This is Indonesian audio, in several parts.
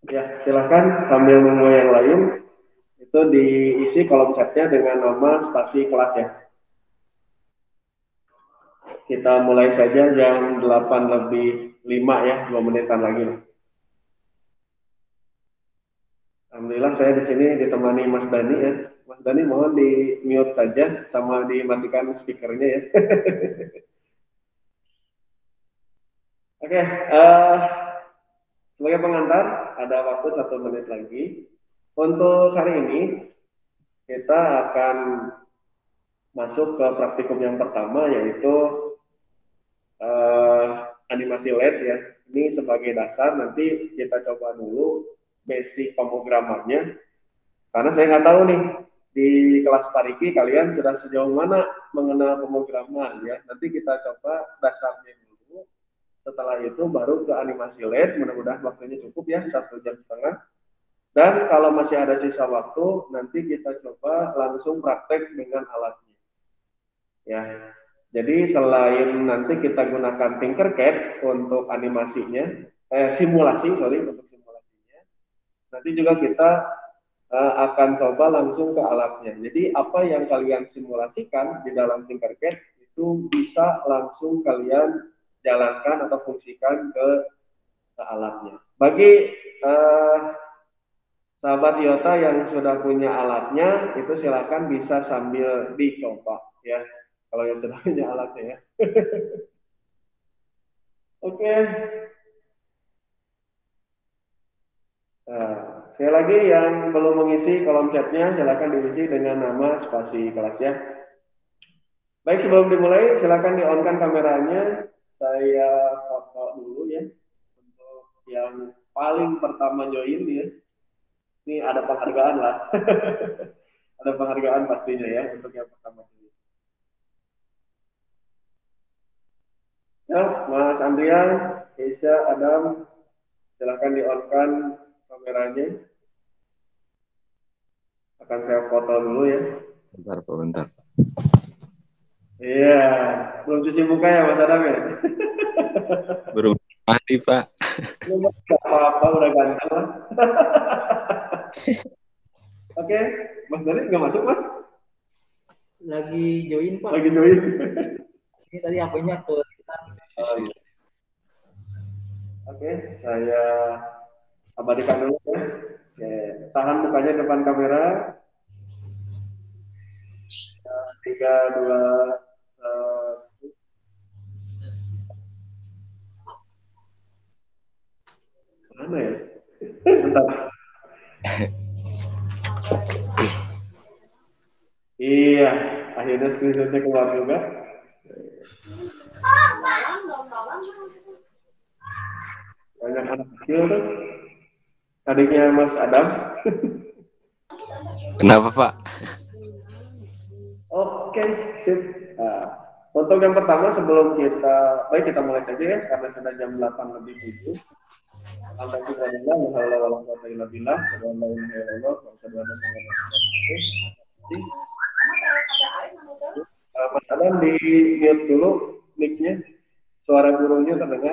Ya, silakan sambil nunggu yang lain itu diisi kolom chatnya dengan nama spasi kelas ya. Kita mulai saja jam 8 lebih 5 ya, 2 menitan lagi. Alhamdulillah saya di sini ditemani Mas Dani ya. Mas Dani mohon di mute saja sama dimatikan speakernya ya. Oke, sebagai pengantar ada waktu 1 menit lagi. Untuk hari ini kita akan masuk ke praktikum yang pertama yaitu uh, animasi LED ya. Ini sebagai dasar nanti kita coba dulu basic pemrogramannya. Karena saya nggak tahu nih di kelas Pariki kalian sudah sejauh mana mengenal pemrograman ya. Nanti kita coba dasarnya dulu. Setelah itu baru ke animasi LED. Mudah-mudahan waktunya cukup ya 1 jam setengah. Dan kalau masih ada sisa waktu, nanti kita coba langsung praktek dengan alatnya. Ya, jadi selain nanti kita gunakan Tinkercad untuk animasinya, simulasi, sorry, untuk simulasinya, nanti juga kita akan coba langsung ke alatnya. Jadi apa yang kalian simulasikan di dalam Tinkercad itu bisa langsung kalian jalankan atau fungsikan ke alatnya. Bagi sahabat Yota yang sudah punya alatnya, itu silakan bisa sambil dicoba ya. Kalau yang sudah punya alatnya ya. Oke. Nah, sekali lagi yang belum mengisi kolom chatnya, silakan diisi dengan nama spasi kelas ya. Baik, sebelum dimulai, silakan di-on-kan kameranya. Saya foto dulu ya. Untuk yang paling pertama join ya. Ini ada penghargaan lah. Ada penghargaan pastinya ya untuk yang pertama join. Ya, Mas Andrian, Keisha, Adam, silakan di-on-kan kameranya. Akan saya foto dulu ya. Bentar, Pak, bentar. Iya, belum cuci muka ya Mas Adam ya? Baru mandi, Pak. Gak apa-apa, udah ganteng lah. Oke, Mas Dani nggak masuk Mas? Lagi join Pak. Lagi join. Ini tadi HP-nya ke Oke, saya abadikan dulu ya. Oke, tahan mukanya depan kamera. 3, 2, 1. Mana ya? Bentar. Iya, akhirnya screenshotnya keluar juga. Banyak anak kecil tuh. Adiknya Mas Adam. Kenapa, Pak? Oke, sip. Nah, untuk yang pertama sebelum kita mulai saja ya, karena sudah jam 8 lebih 7. Mas Adam di mute dulu mic-nya, suara gurunya terdengar.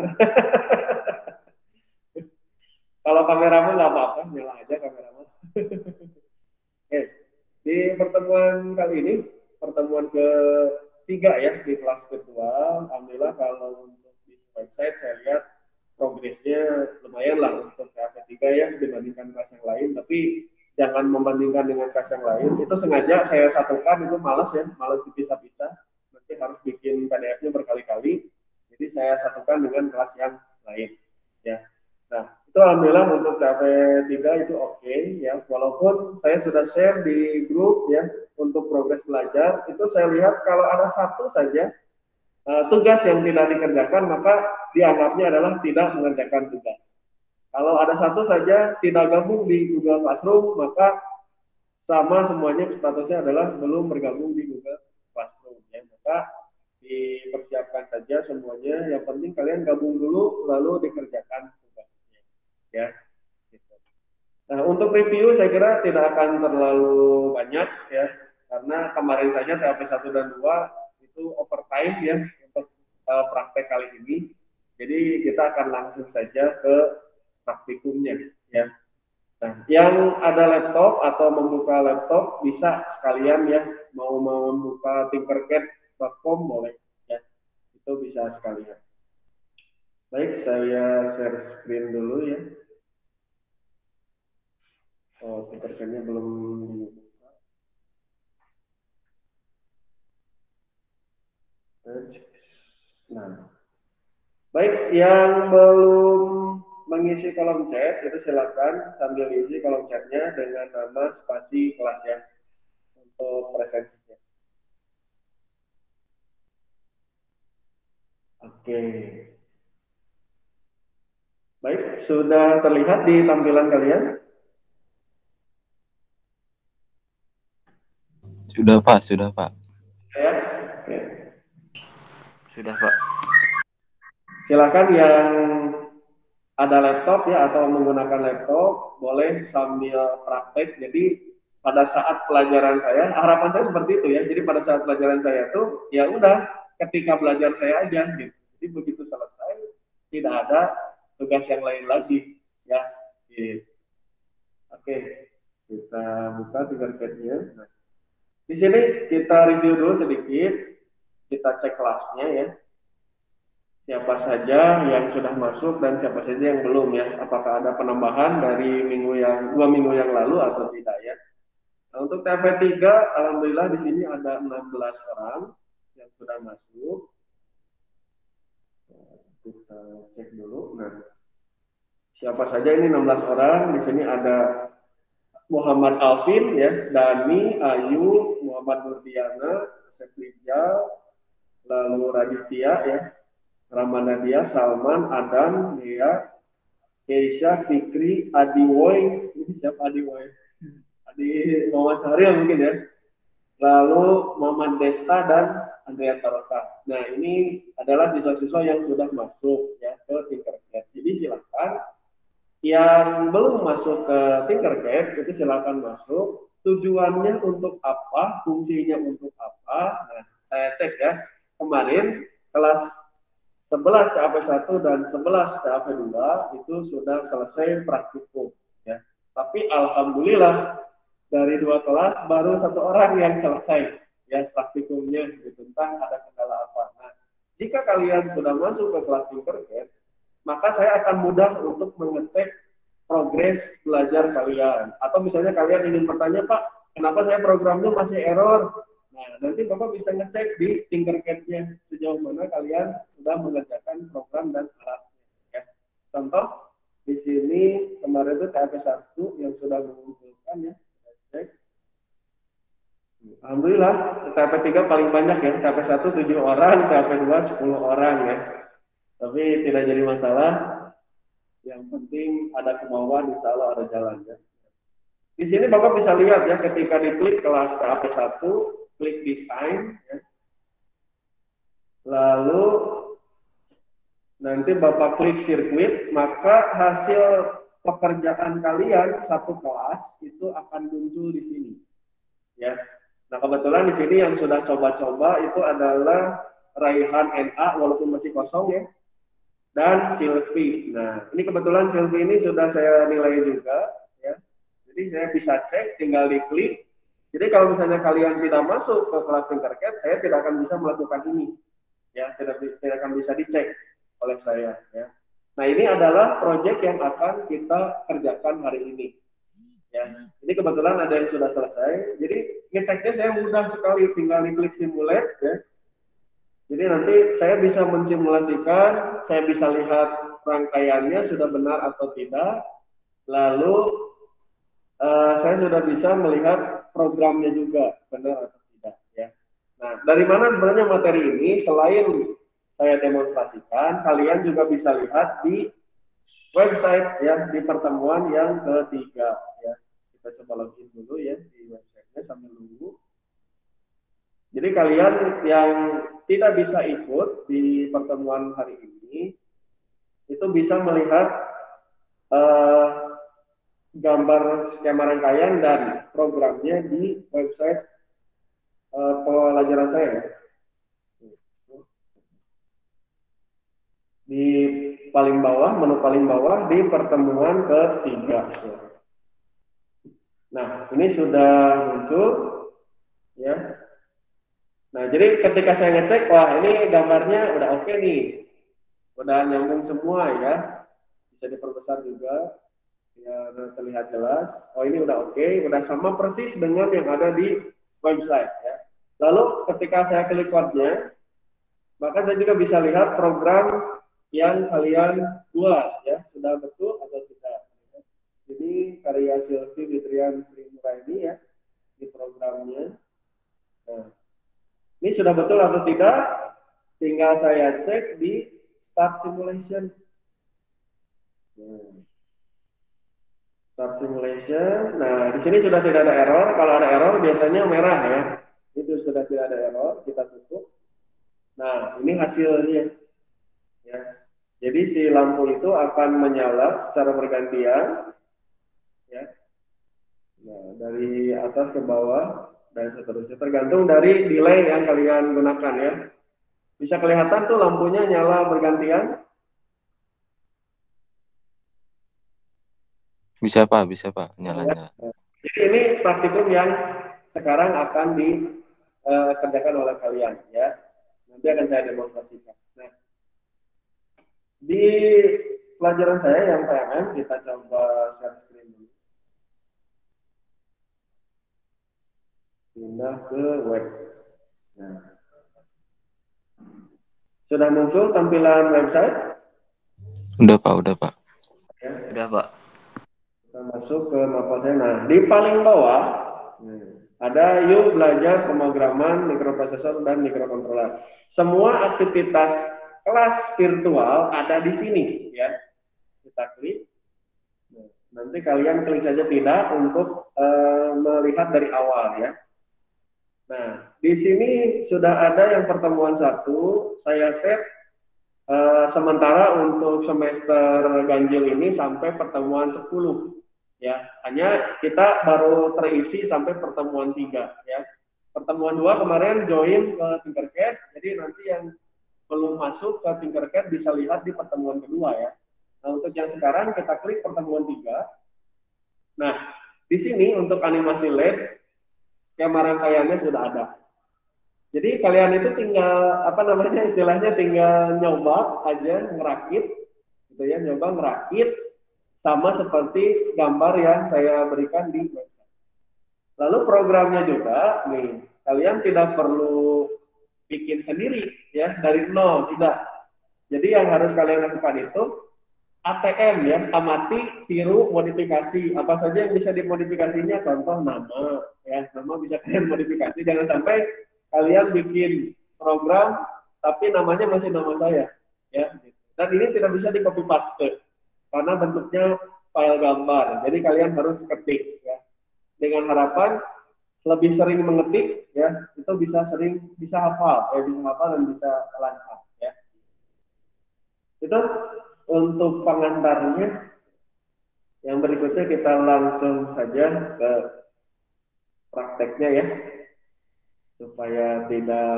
Kalau kameramu nggak apa-apa, nyala aja kameramu. Oke, di pertemuan kali ini, pertemuan ketiga ya di kelas virtual. Alhamdulillah kalau untuk di website saya lihat progresnya lumayan lah untuk KP3 ya dibandingkan kelas yang lain. Tapi jangan membandingkan dengan kelas yang lain. Itu sengaja saya satukan, itu malas ya, malas dipisah-pisah. Nanti harus bikin PDF-nya berkali-kali. Jadi saya satukan dengan kelas yang lain. Ya. Nah, itu alhamdulillah untuk KP3 itu oke ya. Walaupun saya sudah share di grup ya untuk progres belajar, itu saya lihat kalau ada satu saja tugas yang tidak dikerjakan, maka dianggapnya adalah tidak mengerjakan tugas. Kalau ada satu saja tidak gabung di Google Classroom, maka sama semuanya statusnya adalah belum bergabung di Google Classroom. Ya. Maka dipersiapkan saja semuanya. Yang penting kalian gabung dulu, lalu dikerjakan tugasnya. Ya. Gitu. Nah, untuk review saya kira tidak akan terlalu banyak ya, karena kemarin saja TAP 1 dan 2 itu overtime ya untuk praktek kali ini. Jadi kita akan langsung saja ke praktikumnya ya. Nah, yang ada laptop atau membuka laptop bisa sekalian ya, mau membuka tinkercad.com boleh ya, itu bisa sekalian. Baik, saya share screen dulu ya. Oh, tinkercad-nya belum dibuka. Nah, baik, yang belum mengisi kolom chat itu silakan sambil isi kolom chatnya dengan nama spasi kelas ya untuk presensinya. Oke, baik, sudah terlihat di tampilan kalian? Sudah Pak, sudah Pak. Ya, oke. Sudah, Pak. Silakan yang ada laptop ya atau menggunakan laptop boleh sambil praktek. Jadi pada saat pelajaran saya, harapan saya seperti itu ya. Jadi pada saat pelajaran saya tuh ya udah ketika belajar saya aja gitu. Jadi begitu selesai tidak ada tugas yang lain lagi ya. Gitu. Oke, kita buka tinkercad-nya. Nah, di sini kita review dulu sedikit, kita cek kelasnya ya. Siapa saja yang sudah masuk dan siapa saja yang belum ya. Apakah ada penambahan dari dua minggu yang lalu atau tidak ya. Nah, untuk TP3 alhamdulillah di sini ada 16 orang yang sudah masuk. Kita cek dulu. Nah, siapa saja ini 16 orang? Di sini ada Muhammad Alvin ya, Dani, Ayu, Muhammad Nurdiana, Seprijal, lalu Raditya ya, Ramanadia, Salman, Adam, Dea, Keisha, Fikri, Adi Woy, ini siapa Adi Woy? Adi Muhammad Sahril mungkin ya. Lalu Muhammad Desta dan Andrea Taroka. Nah, ini adalah siswa-siswa yang sudah masuk ya ke Tinkercad. Jadi silakan yang belum masuk ke Tinkercad itu silakan masuk. Tujuannya untuk apa? Fungsinya untuk apa? Nah, saya cek ya. Kemarin kelas 11 TAP1 dan 11 TAP2 itu sudah selesai praktikum ya. Tapi alhamdulillah dari dua kelas baru satu orang yang selesai ya praktikumnya tentang ada kendala apa. Nah, jika kalian sudah masuk ke kelas Tinkercad, maka saya akan mudah untuk mengecek progres belajar kalian. Atau misalnya kalian ingin bertanya, Pak, kenapa saya programnya masih error? Nah, nanti Bapak bisa ngecek di Tinkercad-nya sejauh mana kalian sudah mengerjakan program dan alatnya. Ya. Contoh, di sini kemarin itu TP1 yang sudah mengumpulkan ya. Cek. Alhamdulillah, TP3 paling banyak ya. TP1 7 orang, TP2 10 orang ya. Tapi tidak jadi masalah. Yang penting ada kemauan, insya Allah ada jalannya. Di sini Bapak bisa lihat ya, ketika diklik kelas TAP1, klik desain, ya. Lalu nanti Bapak klik sirkuit, maka hasil pekerjaan kalian satu kelas itu akan muncul di sini. Ya. Nah, kebetulan di sini yang sudah coba-coba itu adalah Raihan NA walaupun masih kosong ya. Dan Silvi. Nah, ini kebetulan Silvi ini sudah saya nilai juga, ya. Jadi saya bisa cek, tinggal diklik. Jadi kalau misalnya kalian tidak masuk ke kelas Tinkercad, saya tidak akan bisa melakukan ini, ya, tidak akan bisa dicek oleh saya, ya. Nah, ini adalah proyek yang akan kita kerjakan hari ini, ya. Ini kebetulan ada yang sudah selesai. Jadi ngeceknya saya mudah sekali, tinggal diklik simulate, ya. Jadi nanti saya bisa mensimulasikan, saya bisa lihat rangkaiannya sudah benar atau tidak, lalu saya sudah bisa melihat programnya juga benar atau tidak. Ya. Nah, dari mana sebenarnya materi ini? Selain saya demonstrasikan, kalian juga bisa lihat di website ya di pertemuan yang ketiga. Ya. Kita coba login dulu ya di websitenya sambil nunggu. Jadi kalian yang tidak bisa ikut di pertemuan hari ini, itu bisa melihat gambar skema rangkaian dan programnya di website pelajaran saya. Di paling bawah, menu paling bawah di pertemuan ketiga. Nah, ini sudah muncul, ya. Nah, jadi ketika saya ngecek, wah ini gambarnya udah oke nih, udah nyambung semua ya, bisa diperbesar juga, biar terlihat jelas. Oh ini udah oke, udah sama persis dengan yang ada di website ya. Lalu ketika saya klik code-nya, maka saya juga bisa lihat program yang kalian buat ya, sudah betul atau tidak. Ini karya Silvi Fitrian Sri Muraini ya di programnya. Nah, ini sudah betul atau tidak? Tinggal saya cek di Start Simulation. Start Simulation. Nah, di sini sudah tidak ada error. Kalau ada error biasanya merah ya. Itu sudah tidak ada error. Kita tutup. Nah, ini hasilnya. Ya. Jadi si lampu itu akan menyala secara bergantian. Ya. Nah, dari atas ke bawah dan seterusnya. Tergantung dari delay yang kalian gunakan ya. Bisa kelihatan tuh lampunya nyala bergantian. Bisa Pak, nyala-nyala. Jadi ini praktikum yang sekarang akan dikerjakan oleh kalian ya. Nanti akan saya demonstrasikan. Nah, di pelajaran saya yang PMM kita coba share screen dulu. Pindah ke web. Nah, sudah muncul tampilan website? Udah Pak. Ya. Udah, Pak. Kita masuk ke mapa saya. Nah, di paling bawah ada yuk belajar pemrograman mikroprosesor dan mikrokontroler. Semua aktivitas kelas virtual ada di sini ya. Kita klik. Nanti kalian klik saja tidak untuk melihat dari awal ya. Nah, di sini sudah ada yang pertemuan 1, saya set sementara untuk semester ganjil ini sampai pertemuan 10 ya. Hanya kita baru terisi sampai pertemuan 3 ya. Pertemuan 2 kemarin join ke Tinkercad, jadi nanti yang belum masuk ke Tinkercad bisa lihat di pertemuan kedua ya. Nah, untuk yang sekarang kita klik pertemuan 3. Nah, di sini untuk animasi LED skema rangkaiannya sudah ada. Jadi kalian itu tinggal istilahnya tinggal nyoba aja ngerakit, gitu ya, nyoba ngerakit sama seperti gambar yang saya berikan di website. Lalu programnya juga, nih, kalian tidak perlu bikin sendiri ya dari nol, tidak. Jadi yang harus kalian lakukan itu ATM ya, amati, tiru, modifikasi. Apa saja yang bisa dimodifikasinya, contoh nama, ya, nama bisa kalian modifikasi. Jangan sampai kalian bikin program, tapi namanya masih nama saya, ya. Dan ini tidak bisa di copy paste, karena bentuknya file gambar. Jadi kalian harus ketik, ya. Dengan harapan lebih sering mengetik, ya, itu bisa hafal, ya, bisa hafal dan bisa lancar, ya. Itu untuk pengantarnya. Yang berikutnya kita langsung saja ke prakteknya ya, supaya tidak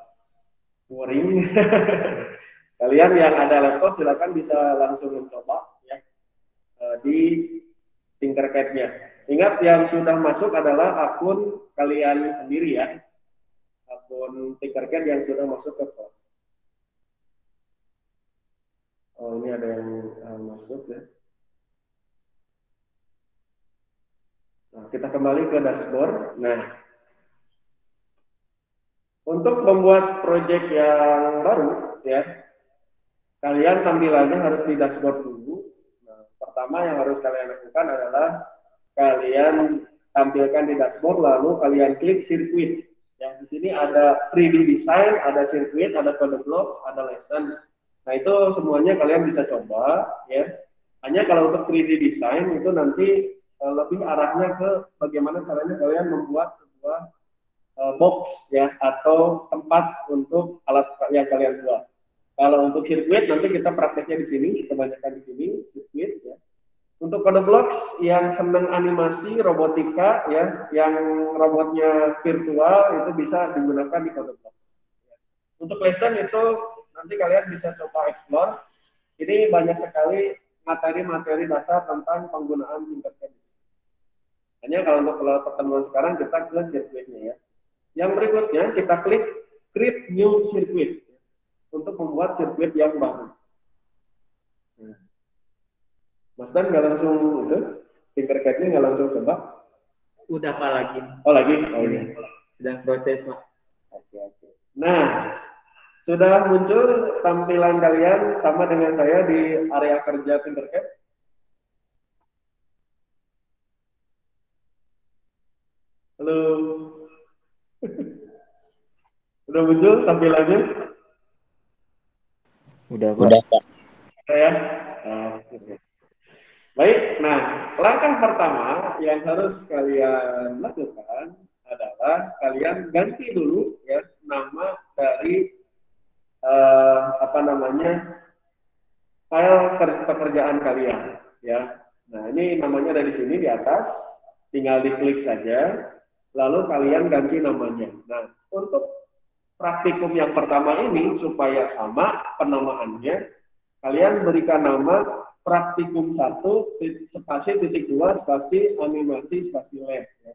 boring. Kalian yang ada laptop silakan bisa langsung mencoba ya di Tinkercad-nya. Ingat yang sudah masuk adalah akun kalian sendiri ya, akun Tinkercad yang sudah masuk ke kelas. Oh ini ada yang masuk ya. Nah, kita kembali ke dashboard. Nah, untuk membuat project yang baru, ya, kalian tampilannya harus di dashboard dulu. Nah, pertama yang harus kalian lakukan adalah kalian tampilkan di dashboard, lalu kalian klik sirkuit. Yang di sini ada 3D design, ada sirkuit, ada code blocks, ada lesson. Nah, itu semuanya kalian bisa coba, ya. Hanya kalau untuk 3D design itu nanti lebih arahnya ke bagaimana caranya kalian membuat sebuah box ya atau tempat untuk alat yang kalian buat. Kalau untuk sirkuit nanti kita prakteknya di sini, kebanyakan di sini sirkuit ya. Untuk code blocks yang senang animasi robotika ya, yang robotnya virtual itu bisa digunakan di code blocks. Untuk lesson itu nanti kalian bisa coba explore. Ini banyak sekali materi-materi dasar tentang penggunaan Tinkercad. Hanya kalau untuk pertemuan sekarang kita ke sirkuitnya ya. Yang berikutnya kita klik create new circuit untuk membuat sirkuit yang baru. Nah, Mas Dan nggak langsung itu, Tinkercad-nya nggak langsung coba? Udah Pak lagi. Oh lagi? Oh iya. Sedang proses Pak. Oke. Nah, sudah muncul tampilan kalian sama dengan saya di area kerja Tinkercad? Halo? Udah muncul tampilannya? Udah, Pak. Ya. Oke. Baik, nah langkah pertama yang harus kalian lakukan adalah kalian ganti dulu ya nama dari file pekerjaan kalian ya. Nah ini namanya dari sini di atas, tinggal diklik saja, lalu kalian ganti namanya. Nah untuk praktikum yang pertama ini supaya sama penamaannya, kalian berikan nama praktikum 1 spasi titik 2 spasi animasi spasi lab ya.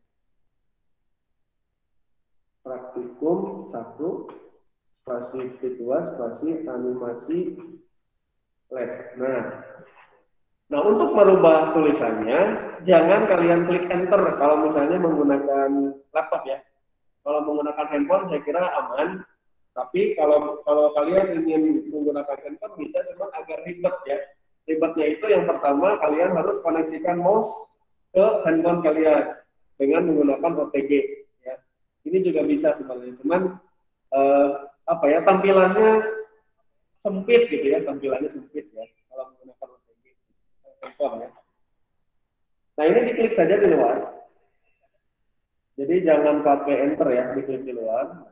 Praktikum 1 spasi titik 2 spasi animasi lab. Nah untuk merubah tulisannya jangan kalian klik enter kalau misalnya menggunakan laptop ya. Kalau menggunakan handphone saya kira aman. Tapi kalau kalian ingin menggunakan handphone bisa, cuma agak ribet ya. Ribetnya itu yang pertama kalian harus koneksikan mouse ke handphone kalian dengan menggunakan OTG ya. Ini juga bisa sebenarnya, cuman tampilannya sempit gitu ya, tampilannya sempit ya kalau menggunakan OTG handphone ya. Nah ini diklik saja di luar. Jadi jangan pakai enter ya, diklik di luar.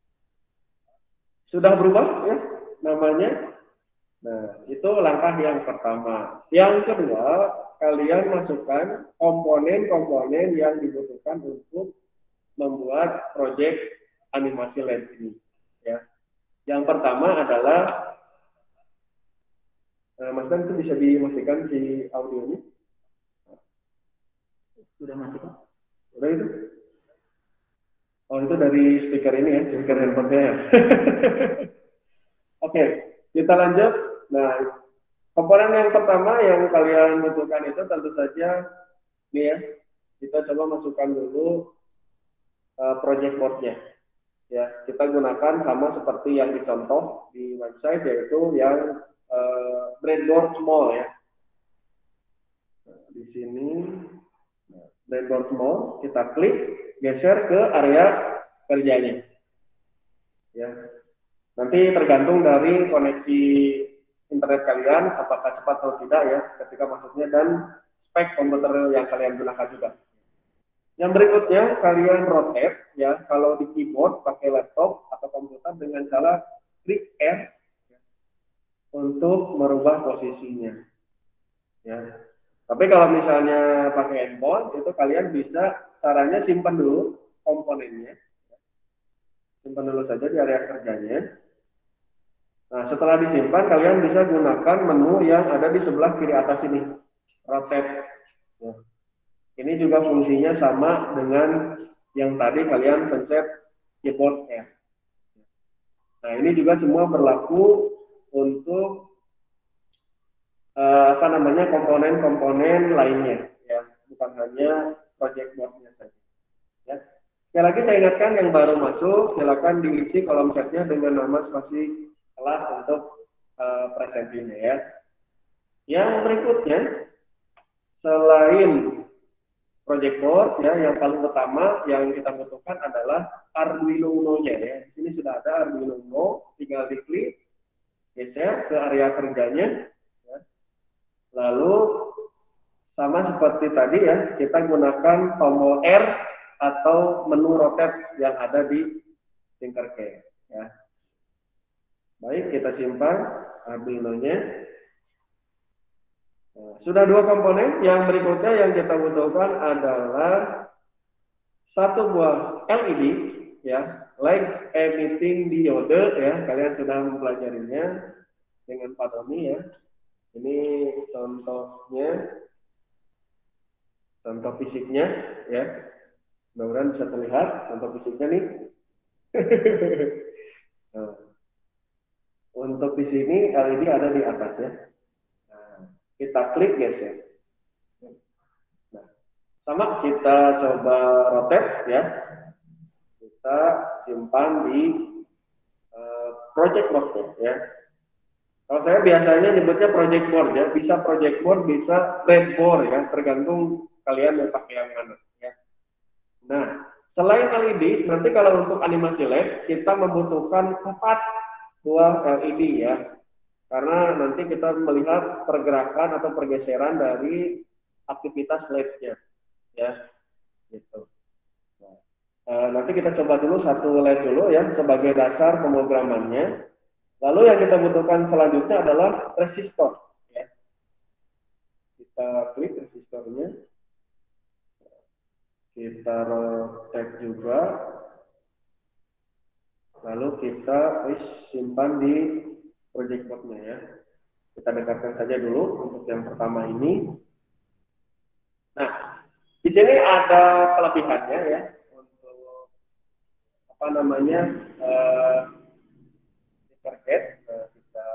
Sudah berubah ya namanya. Nah, itu langkah yang pertama. Yang kedua, kalian masukkan komponen-komponen yang dibutuhkan untuk membuat proyek animasi lab ini. Ya. Yang pertama adalah, Mas Dan itu bisa dimatikan si audionya? Sudah mati Pak. Udah itu? Oh itu dari speaker ini ya, speaker handphone-nya ya. Oke, kita lanjut. Nah, komponen yang pertama yang kalian butuhkan itu tentu saja ini ya. Kita coba masukkan dulu project board-nya. Ya, kita gunakan sama seperti yang dicontoh di website, yaitu yang breadboard small ya. Nah, di sini breadboard small, kita klik, geser ke area kerjanya. Ya. Nanti tergantung dari koneksi internet kalian apakah cepat atau tidak ya ketika masuknya, dan spek komputer yang kalian gunakan juga. Yang berikutnya kalian rotate ya, kalau di keyboard pakai laptop atau komputer dengan cara klik R ya, untuk merubah posisinya ya. Tapi kalau misalnya pakai handphone itu kalian bisa caranya simpan dulu komponennya, simpan dulu saja di area kerjanya. Nah, setelah disimpan, kalian bisa gunakan menu yang ada di sebelah kiri atas ini, rotate. Ya. Ini juga fungsinya sama dengan yang tadi kalian pencet keyboard R. Nah, ini juga semua berlaku untuk komponen-komponen lainnya, ya, bukan hanya project board-nya saja. Ya. Sekali lagi saya ingatkan yang baru masuk, silakan diisi kolom chatnya dengan nama spasi kelas untuk presensinya ya. Yang berikutnya, selain project board ya, yang paling utama yang kita butuhkan adalah Arduino Uno-nya ya. Di sini sudah ada Arduino Uno, tinggal diklik, geser ke area kerjanya. Ya. Lalu sama seperti tadi ya, kita gunakan tombol R atau menu rotate yang ada di Tinkercad ya. Baik, kita simpan Arduino-nya. Nah, sudah dua komponen. Yang berikutnya yang kita butuhkan adalah satu buah LED ya, light emitting diode ya. Kalian sudah mempelajarinya dengan Pak Doni ya. Ini contohnya. contoh fisiknya ya. Mudah-mudahan bisa terlihat contoh fisiknya nih. Nah, untuk di sini LED ada di atas ya. Nah, kita klik guys ya. Nah, sama kita coba rotate ya. Kita simpan di project board ya. Kalau saya biasanya nyebutnya project board ya, bisa project board, bisa breadboard ya, tergantung kalian mau pakai yang mana ya. Nah, selain LED, nanti kalau untuk animasi LED kita membutuhkan 4 buah LED ya, karena nanti kita melihat pergerakan atau pergeseran dari aktivitas LED-nya ya, gitu. Nanti kita coba dulu satu LED dulu ya sebagai dasar pemrogramannya. Lalu yang kita butuhkan selanjutnya adalah resistor. Ya. Kita klik resistornya, kita rotate juga, lalu kita simpan di project board-nya ya. Kita dekatkan saja dulu untuk yang pertama ini. Nah, di sini ada kelebihannya ya untuk apa namanya target kita.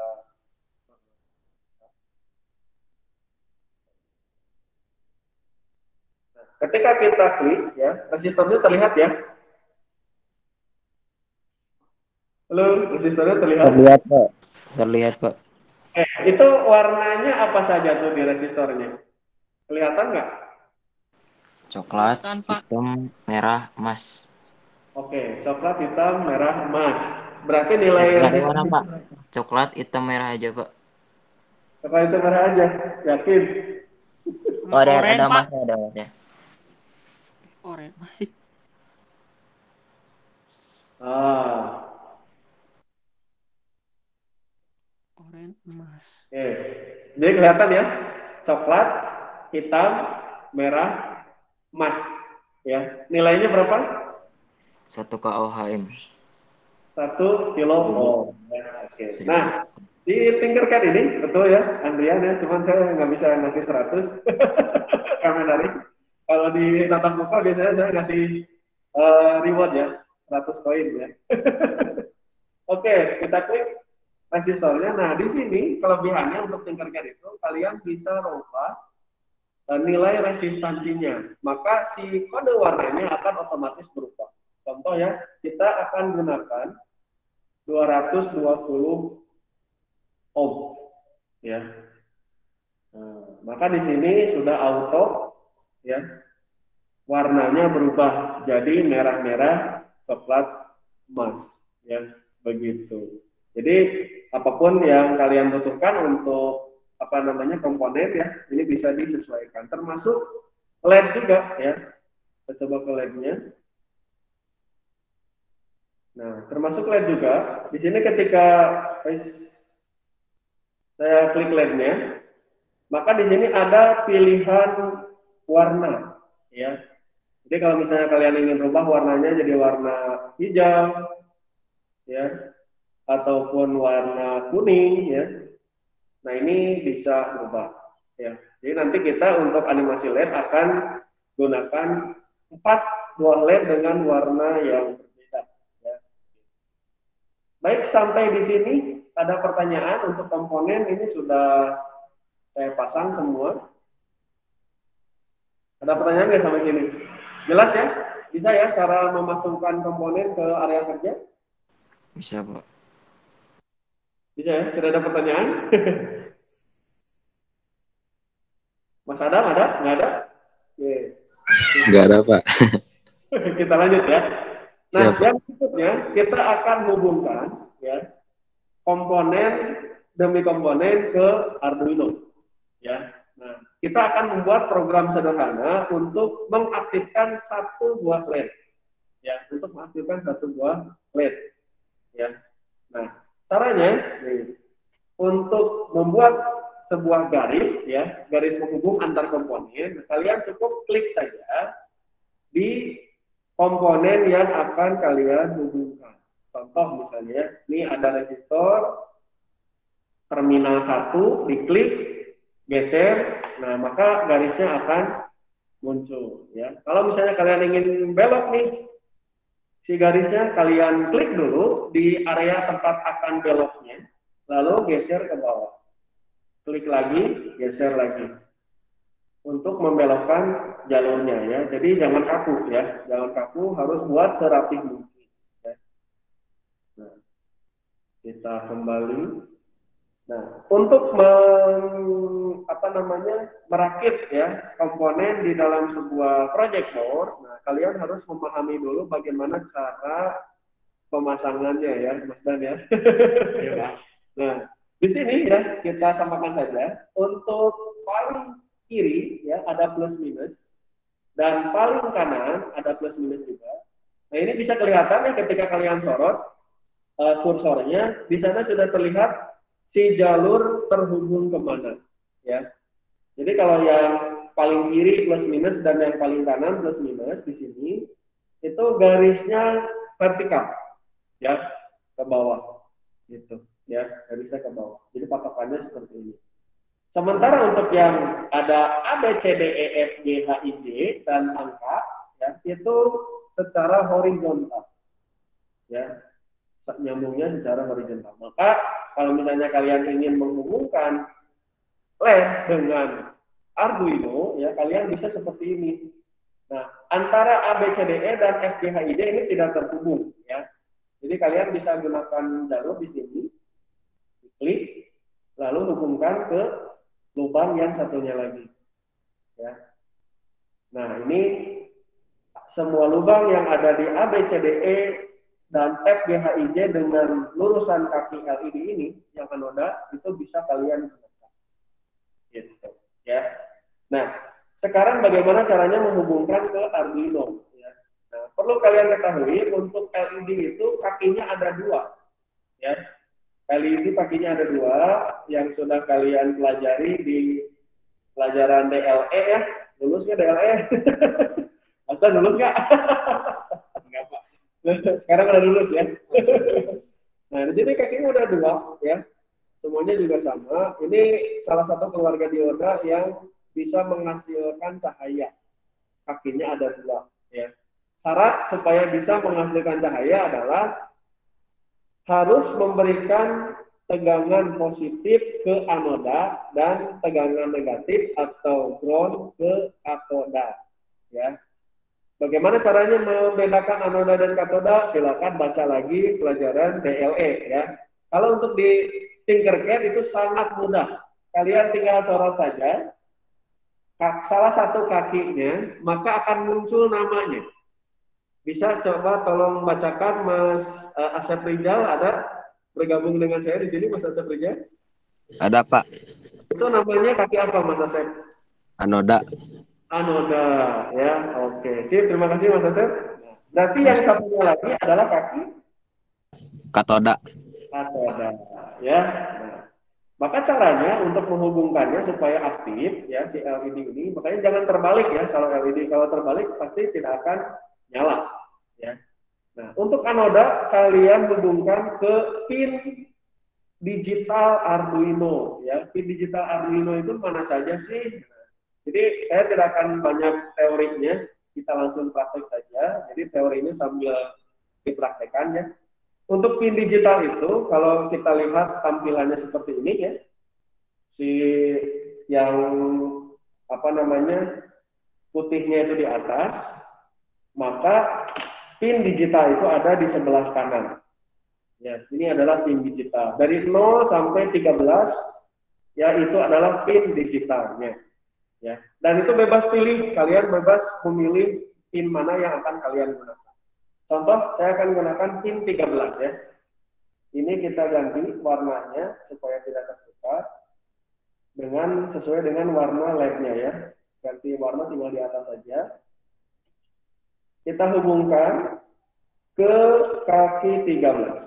Nah, ketika kita klik ya, resistornya terlihat ya. Halo, resistornya terlihat? Terlihat, Pak. Terlihat, Pak. Itu warnanya apa saja tuh di resistornya? Kelihatan nggak? Coklat, hitam, merah, emas. Oke, coklat, hitam, merah, emas. Berarti nilai Dari resistor mana, Pak? Coklat, hitam, merah aja, Pak. coklat itu merah aja, yakin? Oh, ada Oren, Pak. emasnya, ada emasnya. Oren masih. Ah, Oren emas. oke. Jadi kelihatan ya, coklat, hitam, merah, emas. Ya, nilainya berapa? 1 KOHM. 1 kilo ohm. Ya, oke. Nah, di Tinkercad ini betul ya, Andrian ya. Cuman saya nggak bisa ngasih 100 karena dari kalau di tatap muka biasanya saya ngasih reward ya, 100 koin ya. Oke, kita klik resistornya. Nah, di sini kelebihannya untuk Tinkercad itu kalian bisa rubah nilai resistansinya. Maka si kode warnanya akan otomatis berubah. Contoh ya, kita akan gunakan 220 ohm ya. Nah, maka di sini sudah auto ya. Warnanya berubah jadi merah-merah, coklat, emas ya, begitu. Jadi apapun yang kalian butuhkan untuk apa namanya komponen ya, ini bisa disesuaikan termasuk LED juga ya. Kita coba ke LED-nya. Nah, termasuk LED juga. Di sini ketika saya klik LED-nya, maka di sini ada pilihan warna ya. Jadi kalau misalnya kalian ingin rubah warnanya jadi warna hijau ya ataupun warna kuning ya. Nah, ini bisa berubah ya. Jadi nanti kita untuk animasi LED akan gunakan 4 buah LED dengan warna yang berbeda ya. Baik, sampai di sini ada pertanyaan untuk komponen ini sudah saya pasang semua. Ada pertanyaan nggak sampai sini? Jelas ya? Bisa ya cara memasukkan komponen ke area kerja? Bisa, Pak. Bisa ya? Tidak ada pertanyaan? Mas Adam ada? Nggak ada? Oke. Nggak ada, Pak. Kita lanjut ya. Nah, Siap, Pak. yang berikutnya kita akan hubungkan ya komponen demi komponen ke Arduino ya. Nah, kita akan membuat program sederhana untuk mengaktifkan satu buah LED ya, untuk mengaktifkan satu buah LED ya. Nah, caranya nih, untuk membuat sebuah garis ya, garis penghubung antar komponen, kalian cukup klik saja di komponen yang akan kalian hubungkan. Contoh misalnya, ini ada resistor terminal 1, diklik, geser, nah maka garisnya akan muncul ya. Kalau misalnya kalian ingin belok nih, si garisnya kalian klik dulu di area tempat akan beloknya, lalu geser ke bawah. Klik lagi, geser lagi. Untuk membelokkan jalurnya ya. Jadi jangan kaku ya, jangan kaku, harus buat serapih mungkin. Ya. Nah, kita kembali. Nah, untuk merakit ya komponen di dalam sebuah project board, nah kalian harus memahami dulu bagaimana cara pemasangannya ya, Mas Dan ya. Ya, Pak. Nah, di sini ya kita samakan saja. Untuk paling kiri ya ada plus minus dan paling kanan ada plus minus juga. Nah, ini bisa kelihatan ya ketika kalian sorot kursornya, di sana sudah terlihat si jalur terhubung kemana ya. Jadi kalau yang paling kiri plus minus dan yang paling kanan plus minus di sini itu garisnya vertikal ya, ke bawah gitu ya, garisnya ke bawah. Jadi patokannya seperti ini. Sementara untuk yang ada A B C D E F G H I J dan angka ya, itu secara horizontal ya, nyambungnya secara horizontal. Maka kalau misalnya kalian ingin menghubungkan LED dengan Arduino ya, kalian bisa seperti ini. Nah, antara A B C D E dan F G H I J ini tidak terhubung ya. Jadi kalian bisa gunakan jalur di sini, klik, lalu hubungkan ke lubang yang satunya lagi. Ya. Nah, ini semua lubang yang ada di A B C D E dan F G H I J dengan lurusan kaki LED ini yang anoda itu bisa kalian gunakan. Gitu, ya. Nah, sekarang bagaimana caranya menghubungkan ke Arduino? Ya. Nah, perlu kalian ketahui untuk LED itu kakinya ada dua, ya. LED kakinya ada dua yang sudah kalian pelajari di pelajaran DLE ya. Lulus nggak DLE? Atau lulus nggak? Enggak, Pak. Sekarang udah lulus ya. Nah, di sini kakinya udah dua ya. Semuanya juga sama. Ini salah satu keluarga dioda yang bisa menghasilkan cahaya. Kakinya ada dua ya. Syarat supaya bisa menghasilkan cahaya adalah harus memberikan tegangan positif ke anoda dan tegangan negatif atau ground ke katoda ya. Bagaimana caranya membedakan anoda dan katoda? Silakan baca lagi pelajaran DLE ya. Kalau untuk di Tinkercad itu sangat mudah. Kalian tinggal sorot saja salah satu kakinya, maka akan muncul namanya. Bisa coba tolong bacakan Mas Asep Rizal, ada bergabung dengan saya di sini Mas Asep Rizal? Ada, Pak. Itu namanya kaki apa Mas Asep? Anoda. Anoda ya. Oke, sip, terima kasih Mas Asep. Berarti yang satunya lagi adalah kaki Katoda. katoda ya. Nah, maka caranya untuk menghubungkannya supaya aktif ya si LED ini, makanya jangan terbalik ya. Kalau LED kalau terbalik pasti tidak akan nyala ya. Nah, untuk anoda kalian hubungkan ke pin digital Arduino ya. Pin digital Arduino itu mana saja sih? Jadi saya tidak akan banyak teorinya, kita langsung praktek saja. Jadi teorinya sambil dipraktekkan ya. Untuk pin digital itu kalau kita lihat tampilannya seperti ini ya. Si yang putihnya itu di atas, maka pin digital itu ada di sebelah kanan. Ya, ini adalah pin digital. Dari 0 sampai 13 ya itu adalah pin digitalnya. Ya. Dan itu bebas pilih, kalian bebas memilih pin mana yang akan kalian gunakan. Contoh, saya akan gunakan pin 13 ya. Ini kita ganti warnanya supaya tidak tertukar dengan sesuai dengan warna LED-nya ya. Ganti warna tinggal di atas saja. Kita hubungkan ke kaki 13.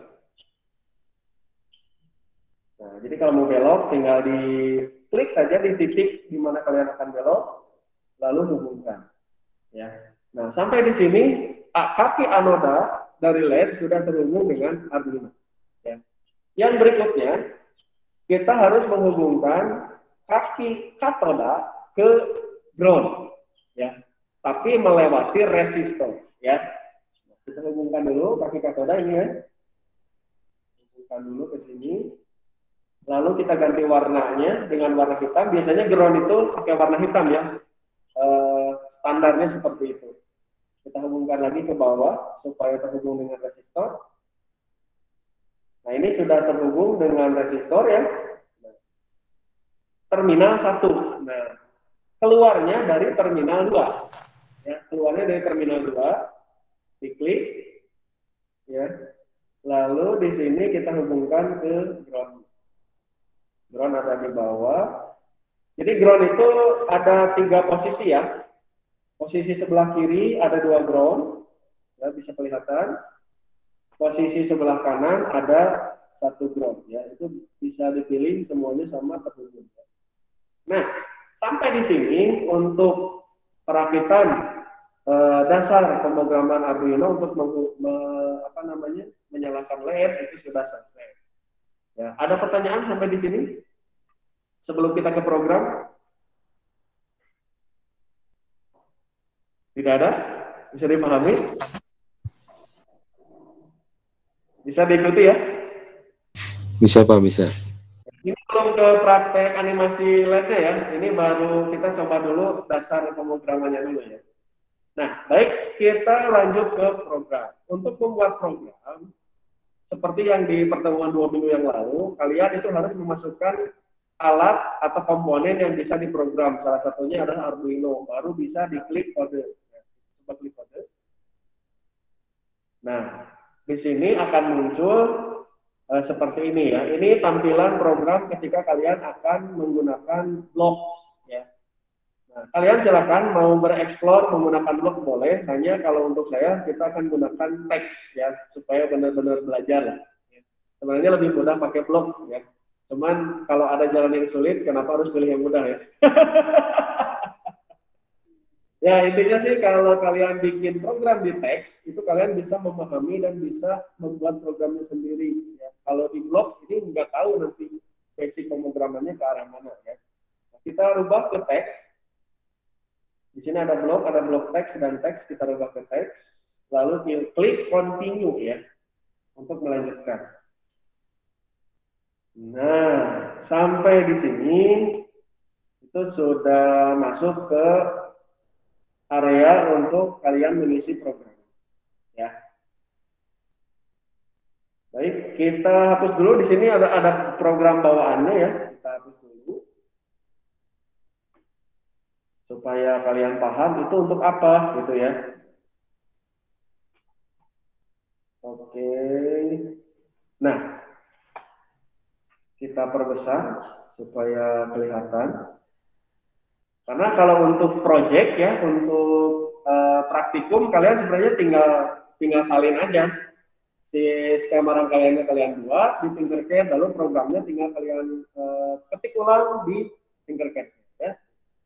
Nah, jadi kalau mau belok tinggal diklik saja di titik di mana kalian akan belok, lalu hubungkan. Ya. Nah, sampai di sini kaki anoda dari LED sudah terhubung dengan Arduino. Ya. Yang berikutnya kita harus menghubungkan kaki katoda ke ground. ya, tapi melewati resistor, ya. Kita hubungkan dulu pakai katoda ini ya. Hubungkan dulu ke sini. Lalu kita ganti warnanya dengan warna hitam. Biasanya ground itu pakai warna hitam ya. Standarnya seperti itu. Kita hubungkan lagi ke bawah supaya terhubung dengan resistor. Nah, ini sudah terhubung dengan resistor ya. Terminal 1. Nah, keluarnya dari terminal 2. Ya, keluarnya dari terminal 2. Diklik. Ya. Lalu di sini kita hubungkan ke ground. Ground ada di bawah. Jadi ground itu ada 3 posisi ya. Posisi sebelah kiri ada 2 ground, ya, bisa kelihatan. Posisi sebelah kanan ada 1 ground, ya. Itu bisa dipilih semuanya sama terhubung. Nah, sampai di sini untuk perakitan dasar pemrograman Arduino untuk menyalakan LED itu sudah selesai. Ya, ada pertanyaan sampai di sini? Sebelum kita ke program? Tidak ada? Bisa dipahami? Bisa diikuti ya? Bisa Pak, bisa. Ini belum ke praktek animasi LED-nya ya. Ini baru kita coba dulu dasar pemrogramannya dulu ya. Nah, baik, kita lanjut ke program. Untuk membuat program, seperti yang di pertemuan 2 minggu yang lalu, kalian itu harus memasukkan alat atau komponen yang bisa diprogram. Salah satunya adalah Arduino. Baru bisa diklik kode. Coba klik kode. Nah, di sini akan muncul seperti ini ya. Ini tampilan program ketika kalian akan menggunakan blocks ya. Nah, kalian silakan mau bereksplor menggunakan blocks boleh. Hanya kalau untuk saya kita akan gunakan teks ya supaya benar-benar belajar. Ya. Sebenarnya lebih mudah pakai blocks ya. Cuman kalau ada jalan yang sulit, kenapa harus pilih yang mudah ya? Ya, intinya sih kalau kalian bikin program di teks, itu kalian bisa memahami dan bisa membuat programnya sendiri. Ya. Kalau di blocks ini nggak tahu nanti basic pemrogramannya ke arah mana ya. Nah, kita rubah ke teks. Di sini ada blok teks dan teks, kita rubah ke teks. Lalu klik continue ya untuk melanjutkan. Nah, sampai di sini itu sudah masuk ke area untuk kalian mengisi program. Ya. Baik, kita hapus dulu. Di sini ada program bawaannya ya. Kita hapus dulu. Supaya kalian paham itu untuk apa gitu ya. Oke. Nah, kita perbesar supaya kelihatan. Karena kalau untuk project ya, untuk praktikum kalian sebenarnya tinggal salin aja si skema rangkaiannya kalian buat di Tinkercad, lalu programnya tinggal kalian ketik ulang di Tinkercad. Ya.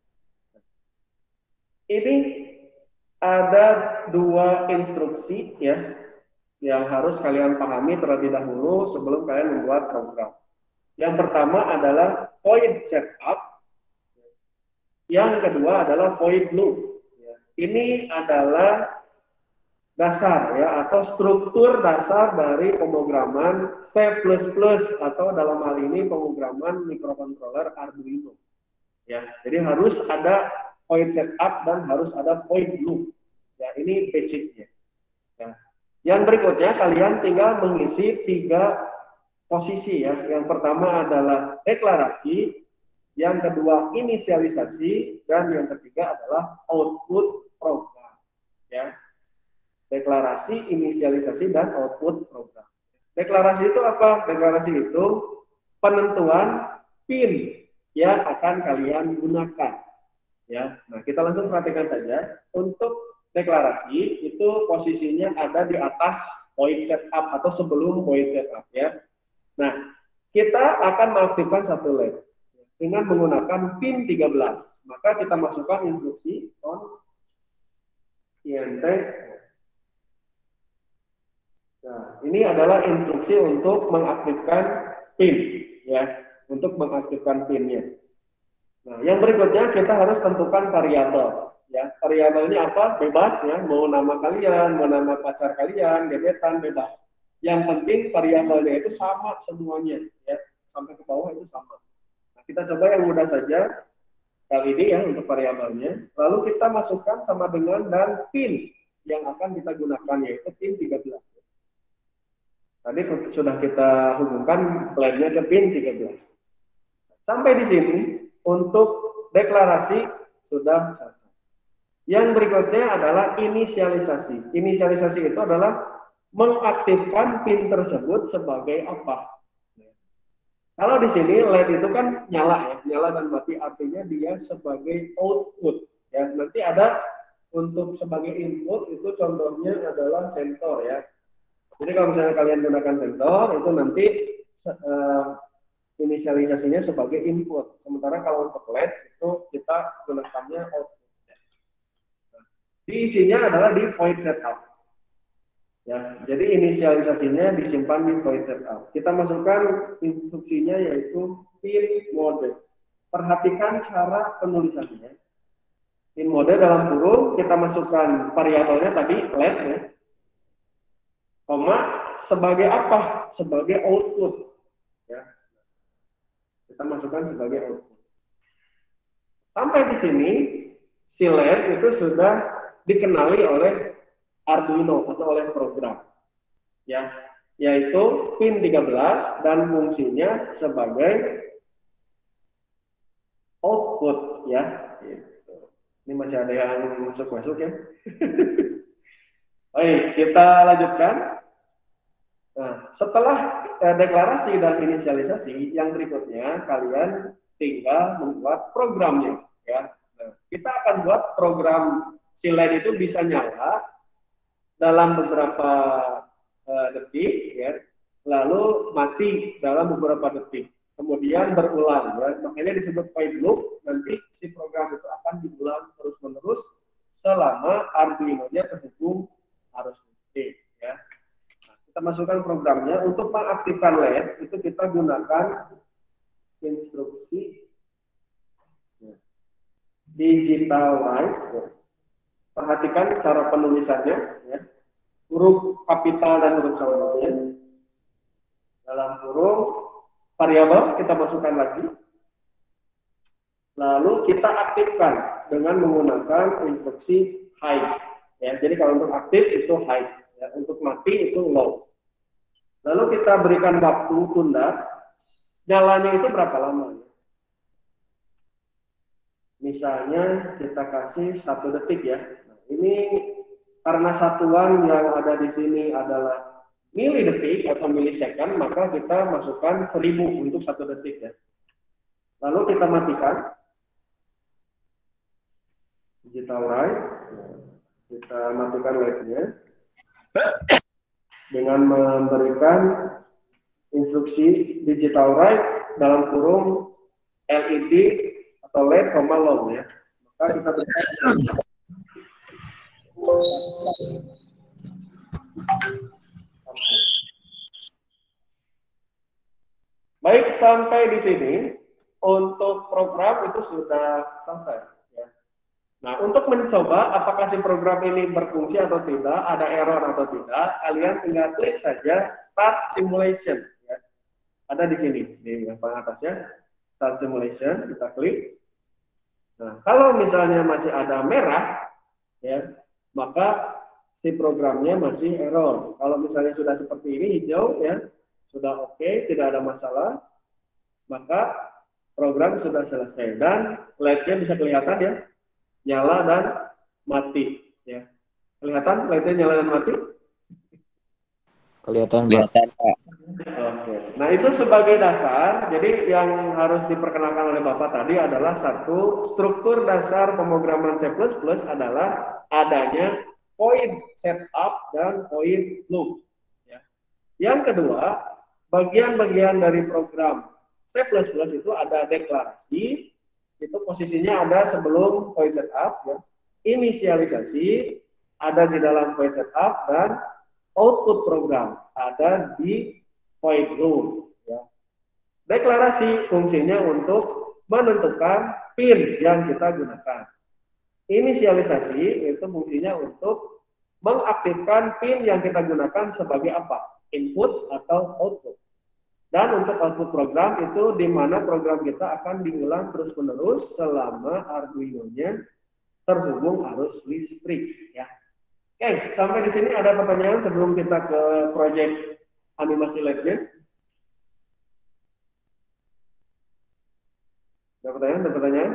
Ini ada 2 instruksi ya yang harus kalian pahami terlebih dahulu sebelum kalian membuat program. Yang pertama adalah void setup, yang kedua adalah void loop. Ini adalah dasar ya atau struktur dasar dari pemrograman C++ atau dalam hal ini pemrograman microcontroller Arduino. Ya, jadi harus ada void setup dan harus ada void loop. Ya, ini basicnya. Ya. Yang berikutnya kalian tinggal mengisi 3 posisi ya. Yang pertama adalah deklarasi, yang kedua inisialisasi, dan yang ketiga adalah output program. Ya. Deklarasi, inisialisasi, dan output program. Deklarasi itu apa? Deklarasi itu penentuan pin yang akan kalian gunakan. Ya. Nah, kita langsung perhatikan saja. Untuk deklarasi itu posisinya ada di atas void setup atau sebelum void setup ya. Nah, kita akan mengaktifkan satu LED dengan menggunakan pin 13. Maka kita masukkan instruksi on int. Nah, ini adalah instruksi untuk mengaktifkan pin ya, untuk mengaktifkan pinnya. Nah, yang berikutnya kita harus tentukan variabel. ya. Variabelnya apa? Bebas ya, mau nama kalian, mau nama pacar kalian, gebetan, bebas. Yang penting variabelnya itu sama semuanya ya, sampai ke bawah itu sama. Nah, kita coba yang mudah saja kali ini ya untuk variabelnya. Lalu kita masukkan sama dengan dan pin yang akan kita gunakan, yaitu pin 13. Tadi sudah kita hubungkan lainnya ke pin 13. Sampai di sini untuk deklarasi sudah selesai. Yang berikutnya adalah inisialisasi. Inisialisasi itu adalah mengaktifkan pin tersebut sebagai apa. Kalau di sini LED itu kan nyala ya, nyala dan mati, artinya dia sebagai output. Ya, nanti ada untuk sebagai input itu contohnya adalah sensor ya. Jadi kalau misalnya kalian gunakan sensor itu nanti inisialisasinya sebagai input. Sementara kalau untuk LED itu kita gunakannya output. Nah, diisinya adalah di void setup. Ya, jadi inisialisasinya disimpan di void setup. Kita masukkan instruksinya yaitu pin mode. Perhatikan cara penulisannya. Pin mode dalam kurung kita masukkan variabelnya tadi LED ya. Koma sebagai apa? Sebagai output. Ya. Kita masukkan sebagai output. Sampai di sini si LED itu sudah dikenali oleh Arduino atau oleh program. Ya, yaitu pin 13 dan fungsinya sebagai output ya. Ini masih ada yang masuk ya. Baik, kita lanjutkan. Nah, setelah deklarasi dan inisialisasi, yang berikutnya kalian tinggal membuat programnya. Ya, nah, kita akan buat program si LED itu bisa nyala dalam beberapa detik, ya, lalu mati dalam beberapa detik, kemudian berulang. Ya, makanya disebut while loop. Nanti si program itu akan diulang terus-menerus selama Arduino-nya terhubung arus listrik. Ya. Kita masukkan programnya. Untuk mengaktifkan LED itu kita gunakan instruksi digital write. Perhatikan cara penulisannya, ya. Huruf kapital dan huruf samanya. Dalam kurung variabel kita masukkan lagi. Lalu kita aktifkan dengan menggunakan instruksi hide. Ya, jadi kalau untuk aktif itu hide, ya. Untuk mati itu low. Lalu kita berikan waktu tunda, nyalanya itu berapa lama? Misalnya kita kasih 1 detik ya. Nah, ini karena satuan yang ada di sini adalah milidetik atau milisecond, maka kita masukkan 1000 untuk 1 detik ya. Lalu kita matikan digital write, kita matikan LED-nya dengan memberikan instruksi digital write dalam kurung LED atau LED, long ya. Maka kita berikan baik, sampai di sini untuk program itu sudah selesai. Nah, untuk mencoba apakah si program ini berfungsi atau tidak, ada error atau tidak, kalian tinggal klik saja Start Simulation. Ya. Ada di sini, di yang paling atasnya, Start Simulation, kita klik. Nah, kalau misalnya masih ada merah, ya, maka si programnya masih error. Kalau misalnya sudah seperti ini, hijau, ya, sudah oke, tidak ada masalah, maka program sudah selesai. Dan LED-nya bisa kelihatan ya, nyala dan mati ya. Kelihatan LED-nya nyala dan mati? Kelihatan, Pak. Oke. Nah, itu sebagai dasar. Jadi yang harus diperkenalkan oleh Bapak tadi adalah satu, struktur dasar pemrograman C++ adalah adanya void setup dan void loop ya. Yang kedua, bagian-bagian dari program C++ itu ada deklarasi. Itu posisinya ada sebelum void setup, ya. Inisialisasi ada di dalam void setup, dan output program ada di void loop. Ya. Deklarasi fungsinya untuk menentukan pin yang kita gunakan. inisialisasi itu fungsinya untuk mengaktifkan pin yang kita gunakan sebagai apa? Input atau output. Dan untuk output program itu di mana program kita akan diulang terus-menerus selama Arduino-nya terhubung arus listrik ya. Oke, sampai di sini ada pertanyaan sebelum kita ke project animasi lab-nya? Ada pertanyaan? Ada pertanyaan?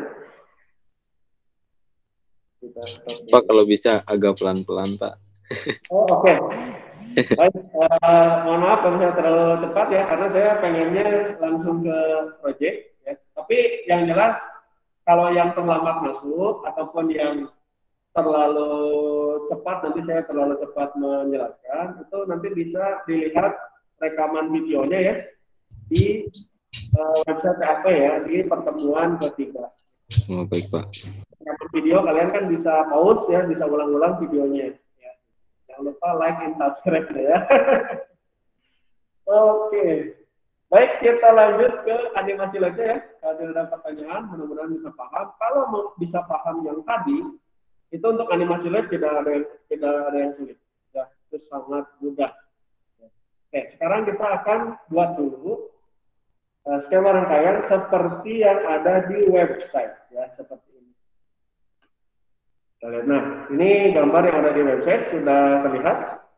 Kita stop dulu. Pak kalau bisa agak pelan-pelan Pak. Oh, oke. Baik, mohon maaf kalau saya terlalu cepat ya, karena saya pengennya langsung ke project. Ya. Tapi yang jelas, kalau yang terlambat masuk ataupun yang terlalu cepat, nanti saya terlalu cepat menjelaskan, itu nanti bisa dilihat rekaman videonya ya di website TAP ya, di pertemuan ketiga. Oh, baik Pak. Rekaman video kalian kan bisa pause ya, bisa ulang-ulang videonya. Jangan lupa like and subscribe ya. Oke. Baik, kita lanjut ke animasi lagi ya. Kalau ada pertanyaan, mudah-mudahan bisa paham. Kalau mau bisa paham yang tadi, itu untuk animasi lab tidak ada yang sulit. Ya, itu sangat mudah. Oke, sekarang kita akan buat dulu skema rangkaian seperti yang ada di website ya, seperti ini. Nah, ini gambar yang ada di website sudah terlihat?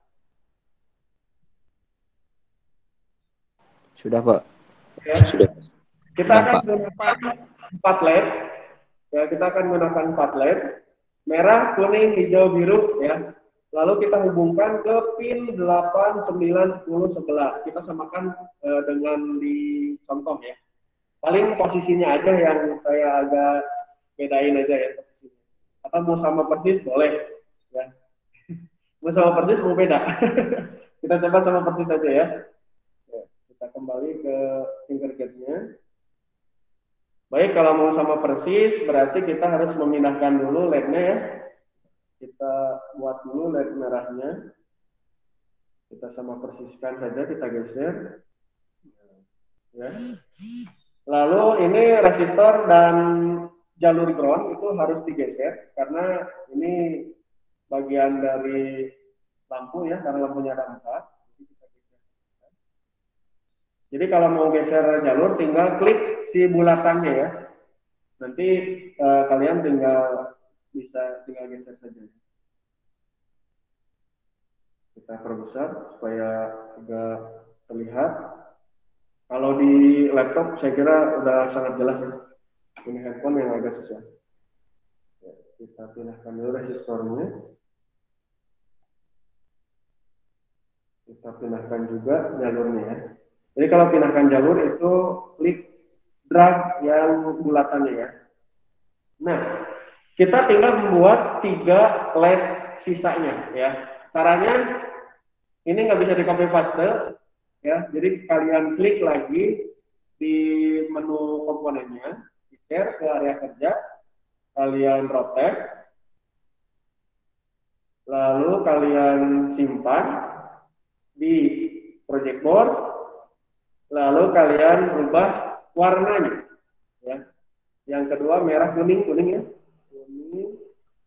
Sudah, Pak. Ya. Sudah. Kita Sudah, akan Pak. menggunakan 4 LED. Ya, kita akan menggunakan 4 LED. Merah, kuning, hijau, biru ya. Lalu kita hubungkan ke pin 8, 9, 10, 11. Kita samakan dengan di contoh ya. Paling posisinya aja yang saya agak bedain aja ya posisinya. Atau mau sama persis boleh ya. Mau sama persis mau beda. Kita coba sama persis saja ya. Kita kembali ke Tinkercad-nya. Baik, kalau mau sama persis berarti kita harus memindahkan dulu LED-nya ya. Kita buat dulu LED merahnya. Kita sama persiskan saja, kita geser. Ya. Lalu ini resistor dan jalur ground itu harus digeser karena ini bagian dari lampu ya, karena lampunya ada 4. Jadi kalau mau geser jalur tinggal klik si bulatannya ya. Nanti kalian tinggal geser saja. Kita perbesar supaya agak terlihat. Kalau di laptop saya kira udah sangat jelas ya. Ini handphone yang agak susah. Ya, kita pindahkan dulu resistornya. Kita pindahkan juga jalurnya ya. Jadi kalau pindahkan jalur itu klik drag yang bulatannya ya. Nah, kita tinggal membuat 3 LED sisanya ya. Caranya ini nggak bisa di copy paste ya. Jadi kalian klik lagi di menu komponennya, share ke area kerja, kalian rotate, lalu kalian simpan di project board, lalu kalian ubah warnanya ya. Yang kedua merah, kuning ya, kuning,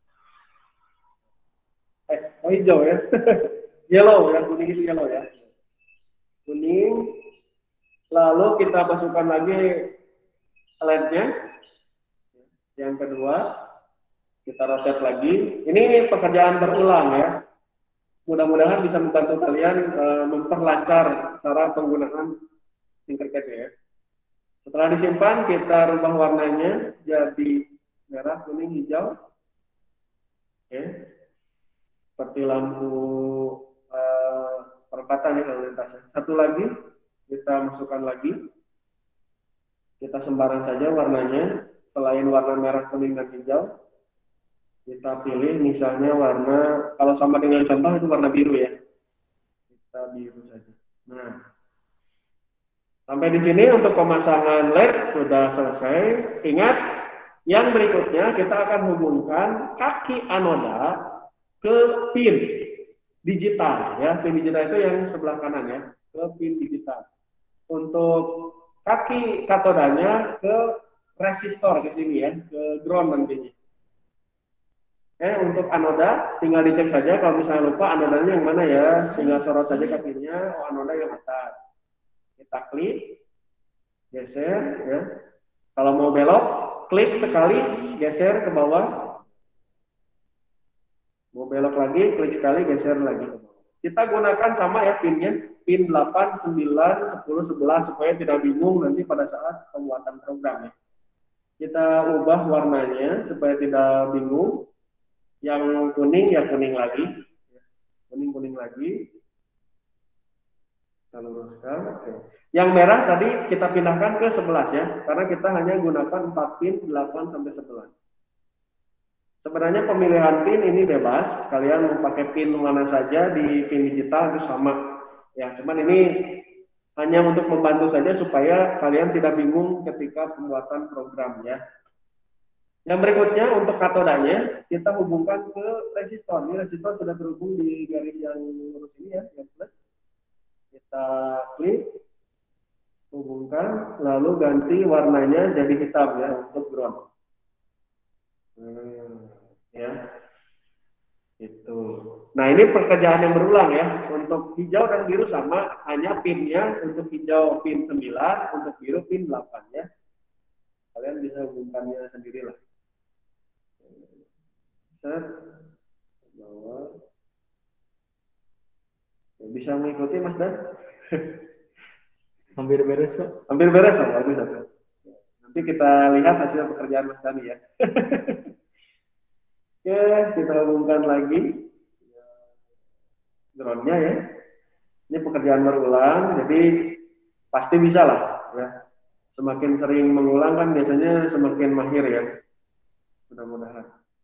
hijau ya. Yellow ya, kuning itu yellow ya, kuning. Lalu kita masukkan lagi LED-nya. Yang kedua kita rotate lagi. Ini pekerjaan berulang ya. Mudah-mudahan bisa membantu kalian memperlancar cara penggunaan Tinkercad ya. Setelah disimpan, kita rubah warnanya jadi merah, kuning, hijau. Oke. Seperti lampu perempatan ya lalu lintasnya. Satu lagi, kita masukkan lagi. Kita sembarang saja warnanya, selain warna merah, kuning, dan hijau. Kita pilih misalnya warna, kalau sama dengan contoh itu warna biru ya. Kita biru saja. Nah, sampai di sini untuk pemasangan LED sudah selesai. Ingat, yang berikutnya kita akan hubungkan kaki anoda ke pin digital ya. Pin digital itu yang sebelah kanan ya, ke pin digital. Untuk kaki katodanya ke resistor ke sini ya, ke ground nantinya. Untuk anoda tinggal dicek saja, kalau misalnya lupa anodanya yang mana ya, tinggal sorot saja ke pinnya, oh anoda yang atas. Kita klik, geser ya. Kalau mau belok, klik sekali, geser ke bawah. Mau belok lagi, klik sekali, geser lagi ke bawah. Kita gunakan sama ya pinnya, pin 8, 9, 10, 11 supaya tidak bingung nanti pada saat pembuatan program ya. Kita ubah warnanya supaya tidak bingung. Yang kuning ya kuning lagi, kuning lagi. Kita luruskan. Oke. Yang merah tadi kita pindahkan ke 11 ya, karena kita hanya gunakan 4 pin 8 sampai 11. Sebenarnya pemilihan pin ini bebas, kalian mau pakai pin mana saja di pin digital itu sama. Ya, cuman ini hanya untuk membantu saja supaya kalian tidak bingung ketika pembuatan program ya. Yang berikutnya untuk katodanya kita hubungkan ke resistor. Ini resistor sudah terhubung di garis yang lurus ini ya, yang plus. Kita klik, hubungkan, lalu ganti warnanya jadi hitam ya untuk ground. Ya, itu. Nah ini pekerjaan yang berulang ya. Untuk hijau dan biru sama, hanya pinnya untuk hijau pin 9, untuk biru pin 8 ya. Kalian bisa hubungkannya sendirilah. Set, bawah. Bisa mengikuti Mas Dan? Hampir beres Pak. Hampir beres, oh, bagus. Nanti kita lihat hasil pekerjaan Mas Dani ya. Oke, kita hubungkan lagi drone-nya ya. Ini pekerjaan berulang, jadi pasti bisa lah ya. Semakin sering mengulang kan biasanya semakin mahir ya. Mudah-mudahan.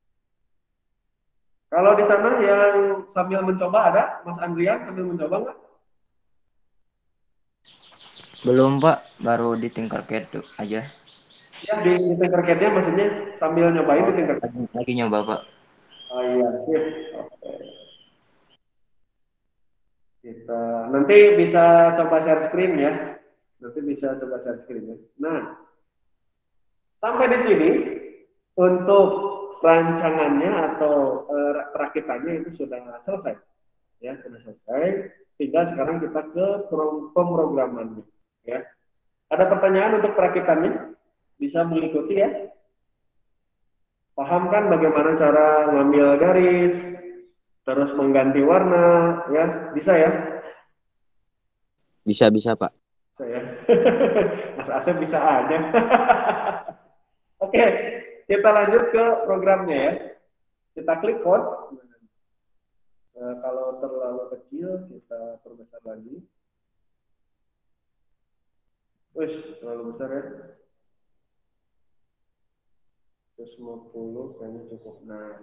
Kalau di sana yang sambil mencoba ada, Mas Andrian sambil mencoba nggak? Belum Pak, baru di Tinkercad tuh aja. Ya di Tinkercad-nya maksudnya sambil nyobain di Tinkercad. Lagi nyoba Pak. Oh iya sip. Oke. Kita nanti bisa coba share screen ya. Nanti bisa coba share screen ya. Nah, sampai di sini untuk rancangannya atau perakitannya itu sudah selesai ya, sudah selesai. Tinggal sekarang kita ke pemrogramannya ya. Ada pertanyaan untuk perakitannya? Bisa mengikuti ya. Paham kan bagaimana cara ngambil garis, terus mengganti warna ya, bisa ya? Bisa Pak. Bisa ya. Mas Asep bisa aja. Oke, kita lanjut ke programnya ya. Kita klik code. Kalau terlalu kecil kita perbesar lagi. Wih, terlalu besar ya. 150 kayaknya cukup. Nah,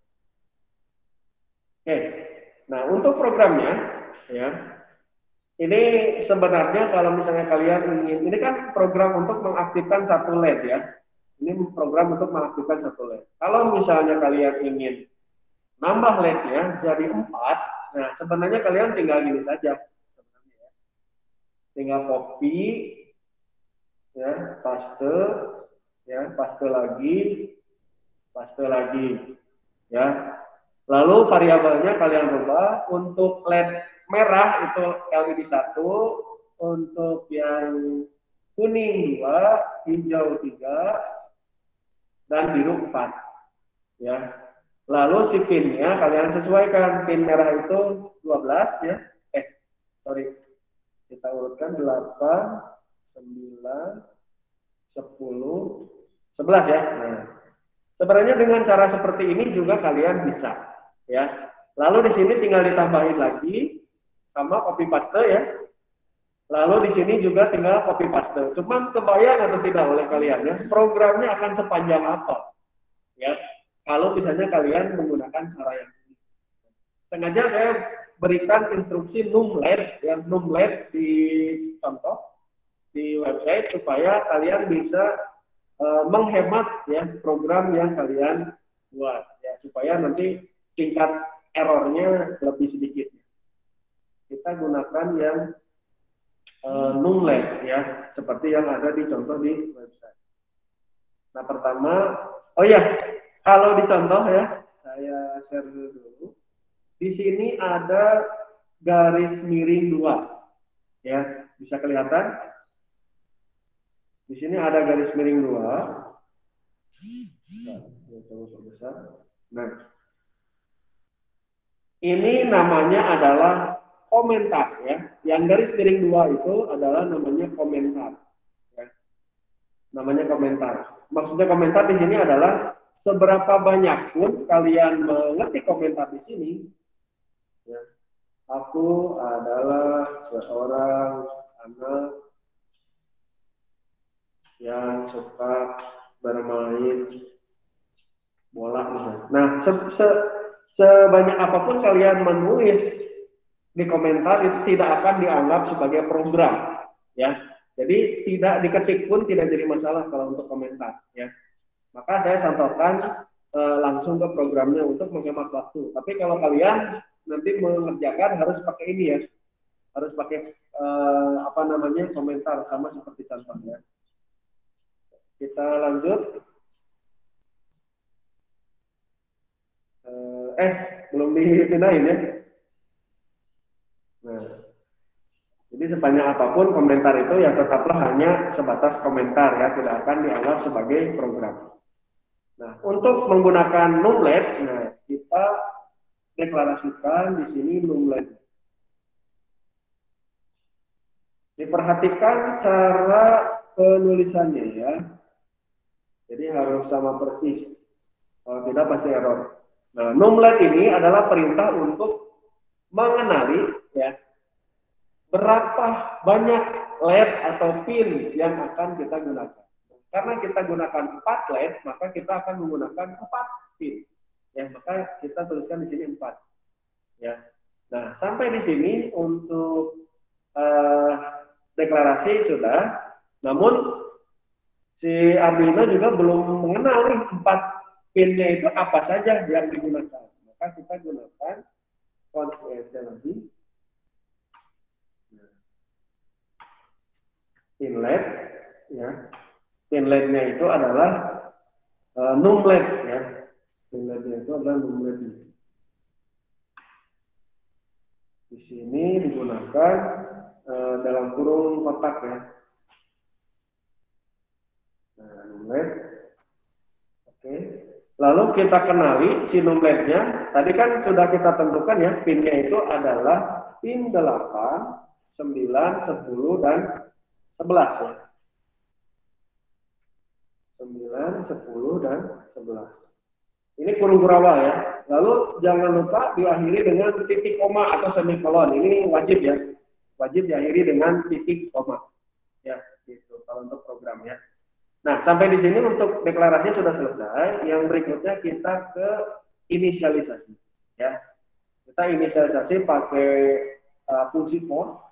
oke. Nah, untuk programnya ya. Ini sebenarnya kalau misalnya kalian ingin, ini kan program untuk mengaktifkan satu LED ya. Ini program untuk mengaktifkan satu LED. Kalau misalnya kalian ingin nambah LED-nya jadi 4, nah sebenarnya kalian tinggal gini saja. Sebenarnya ya. Tinggal copy, ya, paste lagi, ya. Lalu variabelnya kalian rubah untuk LED merah itu LED 1, untuk yang kuning 2, hijau 3, dan biru 4. Ya. Lalu si pinnya kalian sesuaikan, pin merah itu 12 ya. Kita urutkan 8, 9, 10, 11 ya. Nah, sebenarnya dengan cara seperti ini juga kalian bisa ya. Lalu di sini tinggal ditambahin lagi sama copy paste ya. Lalu di sini juga tinggal copy paste. Cuman kebayang atau tidak oleh kalian ya, programnya akan sepanjang apa? Ya. Kalau misalnya kalian menggunakan cara yang ini. Sengaja saya berikan instruksi numLED ya, numLED di contoh di website supaya kalian bisa menghemat ya program yang kalian buat ya, supaya nanti tingkat errornya lebih sedikit. Kita gunakan yang numLED ya, seperti yang ada di contoh di website. Nah pertama, oh ya, kalau di contoh ya, Saya share dulu. Di sini ada garis miring 2. Ya, bisa kelihatan? Di sini ada garis miring 2. Nah, coba perbesar. Nah, ini namanya adalah komentar ya. Yang garis miring 2 itu adalah namanya komentar. Ya. Namanya komentar. Maksudnya komentar di sini adalah seberapa banyak pun kalian mengetik komentar di sini. Ya. Aku adalah seorang anak yang suka bermain bola misalnya. Nah, sebanyak apapun kalian menulis di komentar itu tidak akan dianggap sebagai program, ya. Jadi tidak diketik pun tidak jadi masalah kalau untuk komentar, ya. Maka saya contohkan langsung ke programnya untuk menghemat waktu. Tapi kalau kalian nanti mengerjakan harus pakai ini ya, harus pakai apa namanya komentar sama seperti contohnya. Kita lanjut. Belum dipindahin ya. Nah, jadi sebanyak apapun komentar itu ya tetaplah hanya sebatas komentar ya, tidak akan dianggap sebagai program. Nah, untuk menggunakan Numlet, nah kita deklarasikan di sini Numlet. Diperhatikan cara penulisannya ya. Jadi harus sama persis. Kalau tidak pasti error. Nah, Numlet ini adalah perintah untuk mengenali ya berapa banyak LED atau pin yang akan kita gunakan. Karena kita gunakan 4 LED, maka kita akan menggunakan 4 pin. Ya, maka kita tuliskan di sini 4. Ya. Nah, sampai di sini untuk deklarasi sudah. Namun si Arduino juga belum mengenal nih 4 pinnya itu apa saja yang digunakan. Maka kita gunakan konsep lagi. Pinlet, ya. Pinletnya itu adalah Numlet, ya. Pinletnya itu adalah Numlet. Di sini digunakan dalam kurung kotak ya. Nah, Numlet. Oke. Lalu kita kenali si Numletnya. Tadi kan sudah kita tentukan ya, pinnya itu adalah pin 8, 9, 10 dan 11 ya. 9, 10 dan 11. Ini kurung kurawal ya. Lalu jangan lupa diakhiri dengan titik koma atau semikolon. Ini wajib ya. Wajib diakhiri dengan titik koma. Ya, gitu kalau untuk program ya. Nah, sampai di sini untuk deklarasi sudah selesai. Yang berikutnya kita ke inisialisasi ya. Kita inisialisasi pakai fungsi for.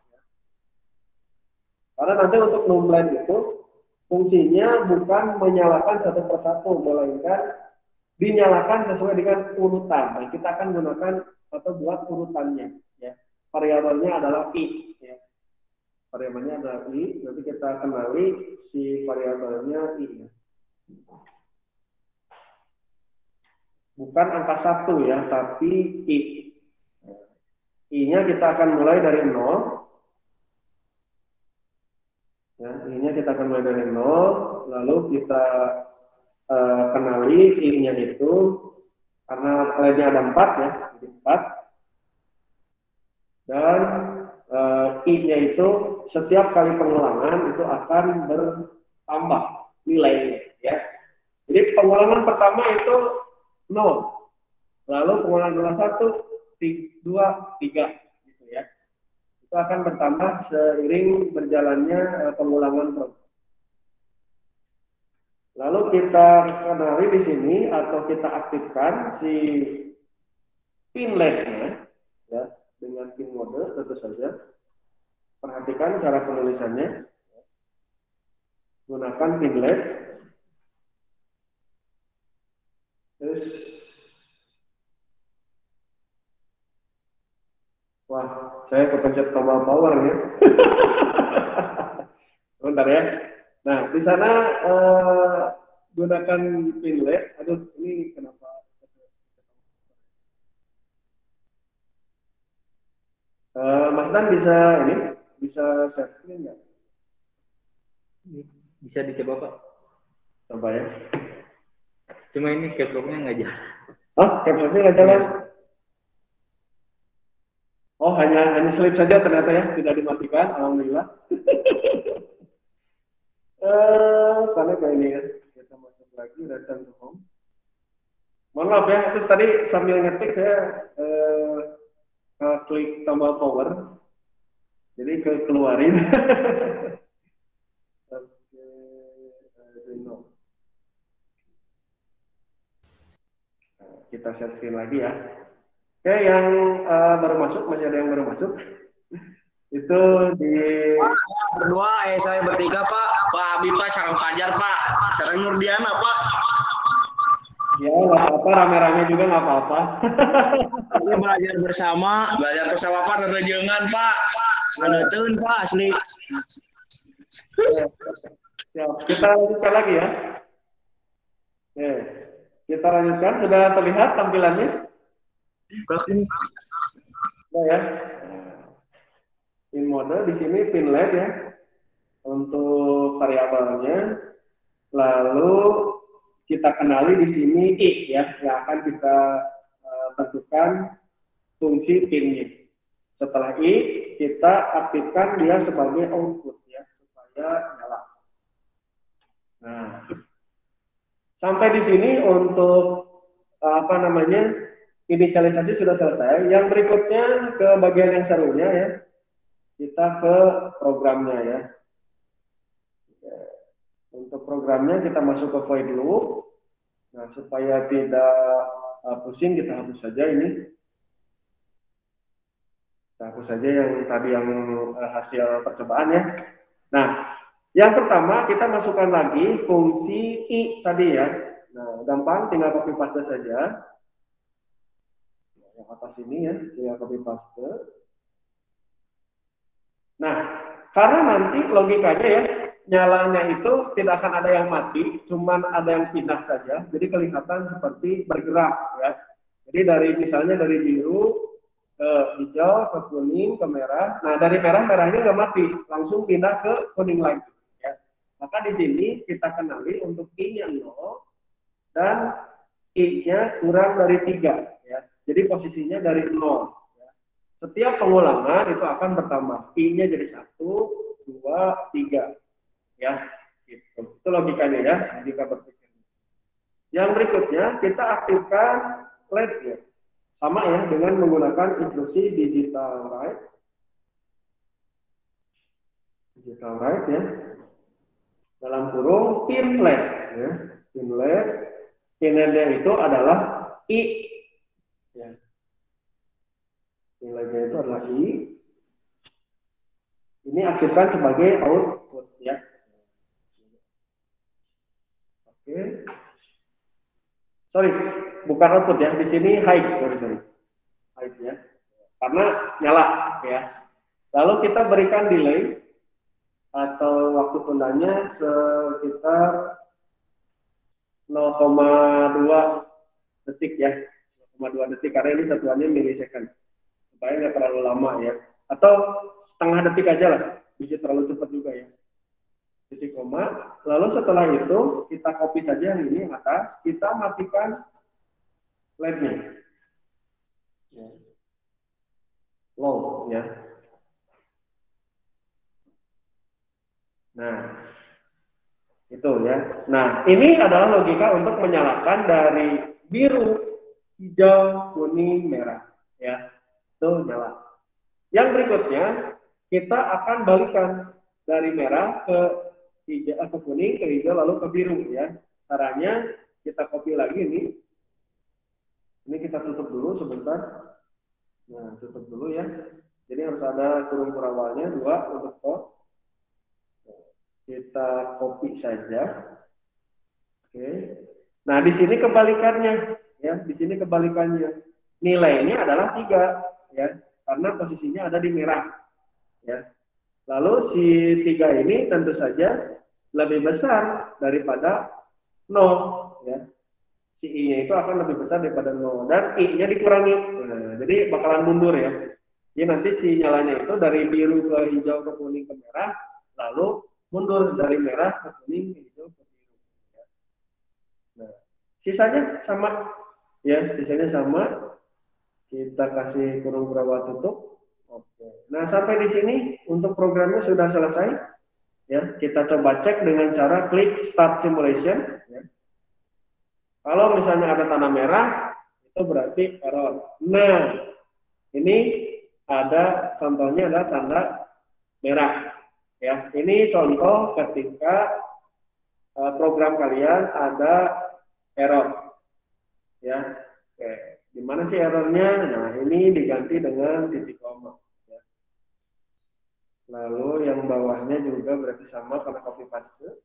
Karena nanti untuk Numlet itu fungsinya bukan menyalakan satu persatu, melainkan dinyalakan sesuai dengan urutan. Nah, kita akan gunakan atau buat urutannya. Ya. Variabelnya adalah i. Ya. Variabelnya adalah i. Nanti kita kenali si variabelnya i. Ya. Bukan angka 1 ya, tapi i. I-nya kita akan mulai dari 0. Ya, I-nya kita akan mulai dari 0, lalu kita kenali I-nya itu, karena LED-nya ada 4 ya, jadi 4. Dan I-nya itu setiap kali pengulangan itu akan bertambah nilainya ya. Jadi pengulangan pertama itu 0, lalu pengulangan kedua 1, 2, 3 gitu ya. Itu akan bertambah seiring berjalannya pengulangan program. Lalu kita kenali di sini atau kita aktifkan si pin LED-nya ya, dengan pin mode tentu saja. Perhatikan cara penulisannya. Gunakan pin LED. Terus wah, saya kepencet tombol power ya. Bentar ya. Nah, di sana gunakan pin LED. Aduh, ini kenapa? Mas Dan bisa ini, bisa share screen nggak? Bisa dicoba Pak. Coba ya. Cuma ini caplocknya nggak jalan. Oh, capture-nya nggak jalan. Oh, hanya slip saja ternyata ya, tidak dimatikan. Alhamdulillah. Karena kayak ini ya, kita masuk lagi return to home. Mohon maaf ya, itu tadi sambil ngetik saya klik tombol power, jadi keluarin. Oke, no. Kita share screen lagi ya. Oke, yang baru masuk, masih ada yang baru masuk. Itu di berdua, saya bertiga Pak. Pak Abi Pak, sarang Fajar Pak, sarang Nurdiana Pak. ya nggak apa-apa, rame-rame juga nggak apa-apa. Ini belajar bersama Pak, rerengan Pak. Ngeneun Pak asli. Ya, kita lanjutkan lagi ya. Kita lanjutkan, sudah terlihat tampilannya? Sudah ya. In mode di sini pinlet ya untuk variabelnya, lalu kita kenali di sini i ya yang akan kita tentukan fungsi pinnya. Setelah i kita aktifkan dia sebagai output ya supaya nyala. Nah, sampai di sini untuk inisialisasi sudah selesai. Yang berikutnya ke bagian yang serunya ya. Kita ke programnya ya. Untuk programnya kita masuk ke void loop. Nah, supaya tidak pusing kita hapus saja ini. Kita hapus saja yang tadi yang hasil percobaan ya. Nah, yang pertama kita masukkan lagi fungsi i tadi ya. Nah, gampang tinggal copy paste saja. Yang atas ini ya, tinggal copy paste. Nah, karena nanti logikanya ya, nyalanya itu tidak akan ada yang mati, cuman ada yang pindah saja. Jadi kelihatan seperti bergerak ya. Jadi misalnya dari biru ke hijau, ke kuning, ke merah. Nah, dari merahnya nggak mati, langsung pindah ke kuning lagi ya. Maka di sini kita kenali untuk i-nya 0 dan i-nya kurang dari 3 ya. Jadi posisinya dari 0. Setiap pengulangan itu akan bertambah. I-nya jadi 1, 2, 3. Ya, gitu. Itu logikanya ya, logika berpikir. Yang berikutnya, kita aktifkan LED ya. Sama ya, dengan menggunakan instruksi digital write. Digital write ya. Dalam kurung pin LED ya. Pin LED. Pin LED itu adalah I. Ya. Nilainya itu adalah i. Ini aktifkan sebagai output ya. Oke. Sorry, bukan output ya. Di sini hide, sorry. Hide ya. Karena nyala ya. Lalu kita berikan delay atau waktu tundanya sekitar 0,2 detik ya. 0,2 detik karena ini satuannya milisecond. Supaya nggak terlalu lama ya, atau setengah detik aja lah, bisa terlalu cepat juga ya. Titik koma, lalu setelah itu kita copy saja yang ini yang atas, kita matikan LED-nya, low ya. Nah, itu ya. Nah, ini adalah logika untuk menyalakan dari biru, hijau, kuning, merah ya. Itu nyala. Yang berikutnya kita akan balikan dari merah ke hijau, ke kuning, ke hijau, lalu ke biru ya. Caranya kita copy lagi ini. Ini kita tutup dulu sebentar. Nah, tutup dulu ya. Jadi harus ada kurung perawalnya 2 untuk kok. Kita copy saja. Oke. Nah, di sini kebalikannya ya. Di sini kebalikannya. Nilainya adalah 3. Ya, karena posisinya ada di merah ya. Lalu si 3 ini tentu saja lebih besar daripada 0 ya. Si i-nya itu akan lebih besar daripada 0 dan i-nya dikurangi. Nah, jadi bakalan mundur ya. Jadi nanti si nyalanya itu dari biru ke hijau ke kuning ke merah, lalu mundur dari merah ke kuning ke hijau ke biru. Nah, sisanya sama, ya, sisanya sama. Kita kasih kurung berapa tutup. Oke. Nah, sampai di sini untuk programnya sudah selesai. Ya, kita coba cek dengan cara klik Start Simulation. Ya. Kalau misalnya ada tanda merah, itu berarti error. Nah, ini ada contohnya ada tanda merah. Ya, ini contoh ketika program kalian ada error. Ya, oke. Gimana sih errornya? Nah, ini diganti dengan titik koma. Ya. Lalu yang bawahnya juga berarti sama karena copy paste.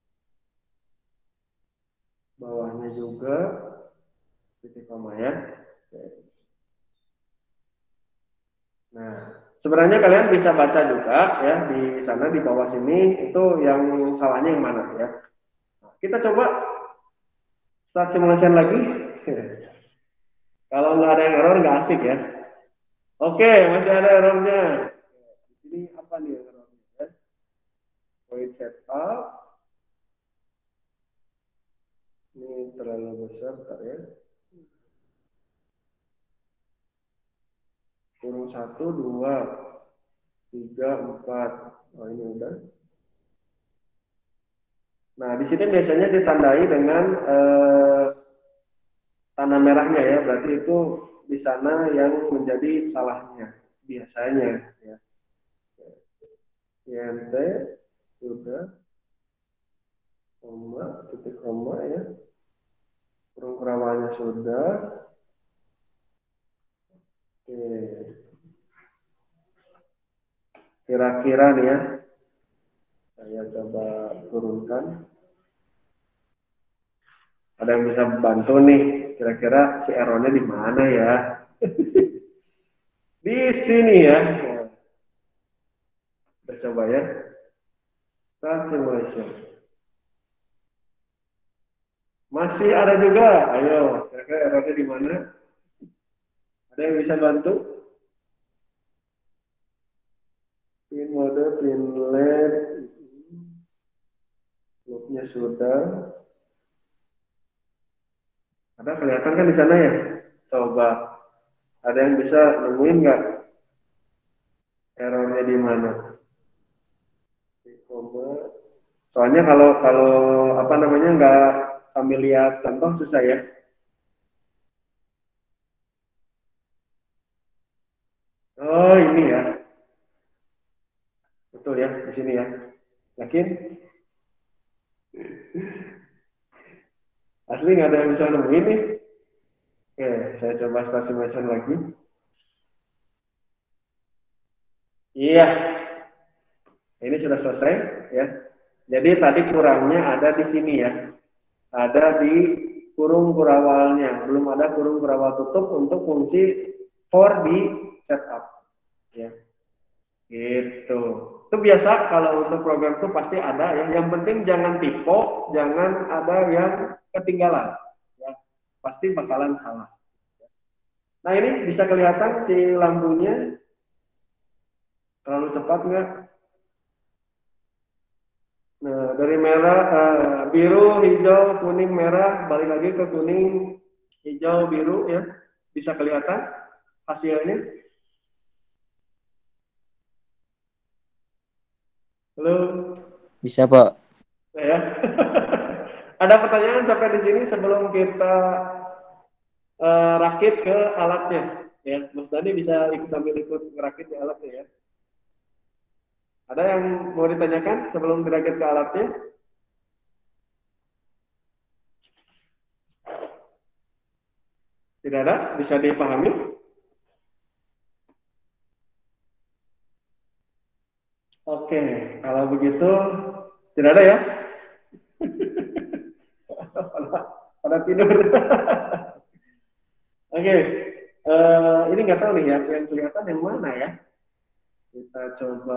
Bawahnya juga titik koma ya. Oke. Nah, sebenarnya kalian bisa baca juga ya di sana di bawah sini itu yang salahnya yang mana ya. Nah, kita coba start simulation lagi. Kalau nggak ada yang error nggak asik ya. Oke, masih ada errornya. Di sini apa nih errornya? Ya? Void setup. Ini terlalu besar, bentar ya. Kurung 1, 2, 3, 4. Oh, ini udah. Nah, di sini biasanya ditandai dengan tanda merahnya ya, berarti itu di sana yang menjadi salahnya biasanya ya. INT sudah koma titik koma ya, kurung kerawanya sudah. Oke, kira-kira nih ya, saya coba turunkan. Ada yang bisa bantu nih, kira-kira si errornya di mana ya? Di sini ya. Kita coba ya. Start simulation. Masih ada juga. Ayo, kira-kira errornya di mana? Ada yang bisa bantu? Pin mode, pin LED. Loopnya sudah. Ada kelihatan kan di sana ya? Coba. Ada yang bisa nemuin nggak? Errornya di mana? Soalnya kalau apa namanya nggak sambil lihat contoh susah ya. Oh ini ya, betul ya di sini ya. Yakin? Asli nggak ada yang bisa nemuin nih. Oke, saya coba start simulation lagi. Iya, ini sudah selesai ya. Jadi tadi kurangnya ada di sini ya. Ada di kurung kurawalnya, belum ada kurung kurawal tutup untuk fungsi for di setup ya. Gitu. Itu biasa kalau untuk program itu pasti ada ya. Yang penting jangan typo, jangan ada yang ketinggalan ya. Pasti bakalan salah. Nah, ini bisa kelihatan si lampunya terlalu cepat nggak? Nah, dari merah, biru, hijau, kuning, merah, balik lagi ke kuning, hijau, biru ya. Bisa kelihatan hasilnya. Halo, Bisa, Pak. ya. Ada pertanyaan sampai di sini sebelum kita rakit ke alatnya. Ya, Mas Dani bisa sambil ikut ngerakit di alatnya ya. Ada yang mau ditanyakan sebelum dirakit ke alatnya? Tidak ada? Bisa dipahami? Oke, kalau begitu tidak ada ya? pada tidur. Oke, ini nggak tahu nih ya, yang kelihatan yang mana ya? Kita coba.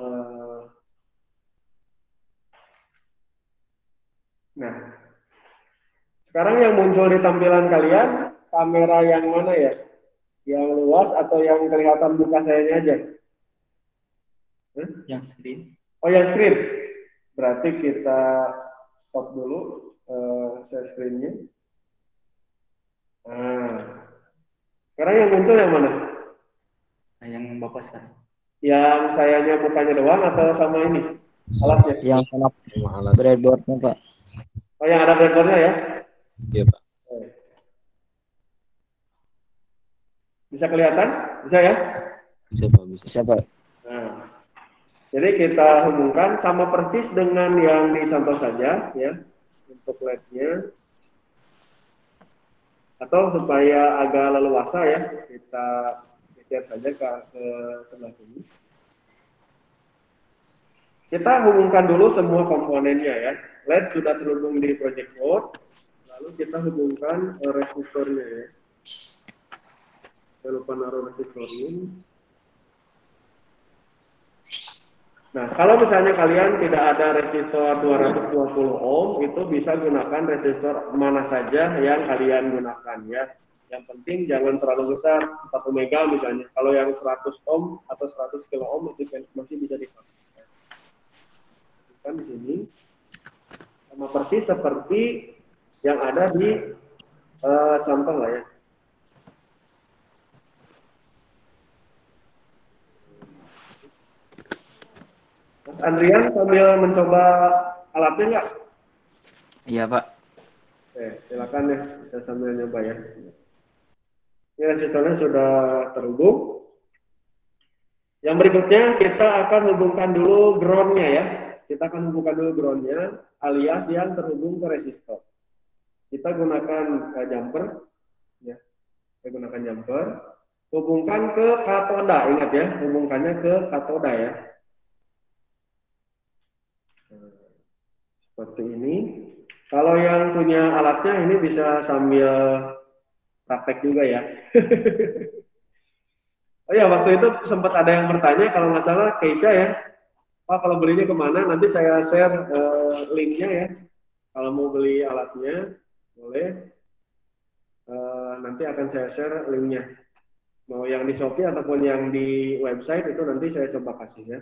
Nah, sekarang yang muncul di tampilan kalian, kamera yang mana ya? Yang luas atau yang kelihatan muka sayanya aja? Hah? Yang screen. Oh, yang screen. Berarti kita stop dulu share screen-nya. Nah, sekarang yang muncul yang mana? Nah, yang Bapak sekarang. Yang sayanya mukanya doang atau sama ini? Alatnya? Yang sama Sama alat. breadboardnya Pak. Oh, yang ada breadboard-nya ya? Iya Pak. Bisa kelihatan? Bisa ya? Bisa Pak, bisa. Bisa Pak. Nah, jadi kita hubungkan sama persis dengan yang dicontoh saja ya untuk LED-nya. Atau supaya agak leluasa ya, kita geser saja ke sebelah sini. Kita hubungkan dulu semua komponennya ya. LED sudah terhubung di project board, lalu kita hubungkan resistornya ya. Saya lupa naruh resistornya. Nah, kalau misalnya kalian tidak ada resistor 220 ohm, itu bisa gunakan resistor mana saja yang kalian gunakan ya. Yang penting jangan terlalu besar, 1 mega misalnya. Kalau yang 100 ohm atau 100 kilo ohm masih bisa dipakai. Kan di sini sama persis seperti yang ada di contoh lah ya. Mas Andrian sambil mencoba alatnya nggak? Iya Pak. Oke, silakan ya, saya sambil nyoba ya. Ini resistornya sudah terhubung. Yang berikutnya kita akan hubungkan dulu ground-nya ya. Kita akan hubungkan dulu ground-nya alias yang terhubung ke resistor. Kita gunakan jumper ya. Kita gunakan jumper. Hubungkan ke katoda, ingat ya, hubungkannya ke katoda ya. Seperti ini. Kalau yang punya alatnya ini bisa sambil praktek juga ya. Oh ya, waktu itu sempat ada yang bertanya, kalau nggak salah Keisha ya, Pak kalau belinya kemana? Nanti saya share linknya ya. Kalau mau beli alatnya, boleh. Nanti akan saya share linknya. Mau yang di Shopee ataupun yang di website itu nanti saya coba kasih ya.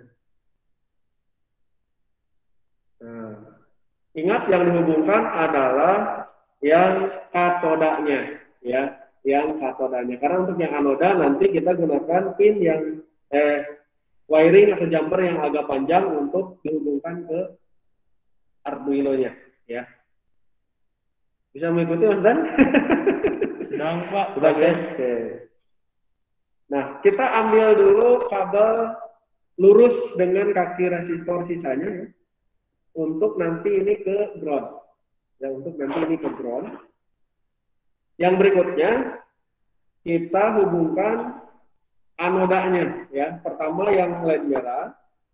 Nah, ingat yang dihubungkan adalah yang katodanya ya, yang katodanya. Karena untuk yang anoda nanti kita gunakan pin yang wiring atau jumper yang agak panjang untuk dihubungkan ke Arduino-nya ya. Bisa mengikuti Mas Dan? Sedang Pak. Sudah ya. Oke. Nah, kita ambil dulu kabel lurus dengan kaki resistor sisanya ya, untuk nanti ini ke ground. Ya, untuk nanti ini ke ground. Yang berikutnya kita hubungkan anodanya ya. Pertama yang LED merah.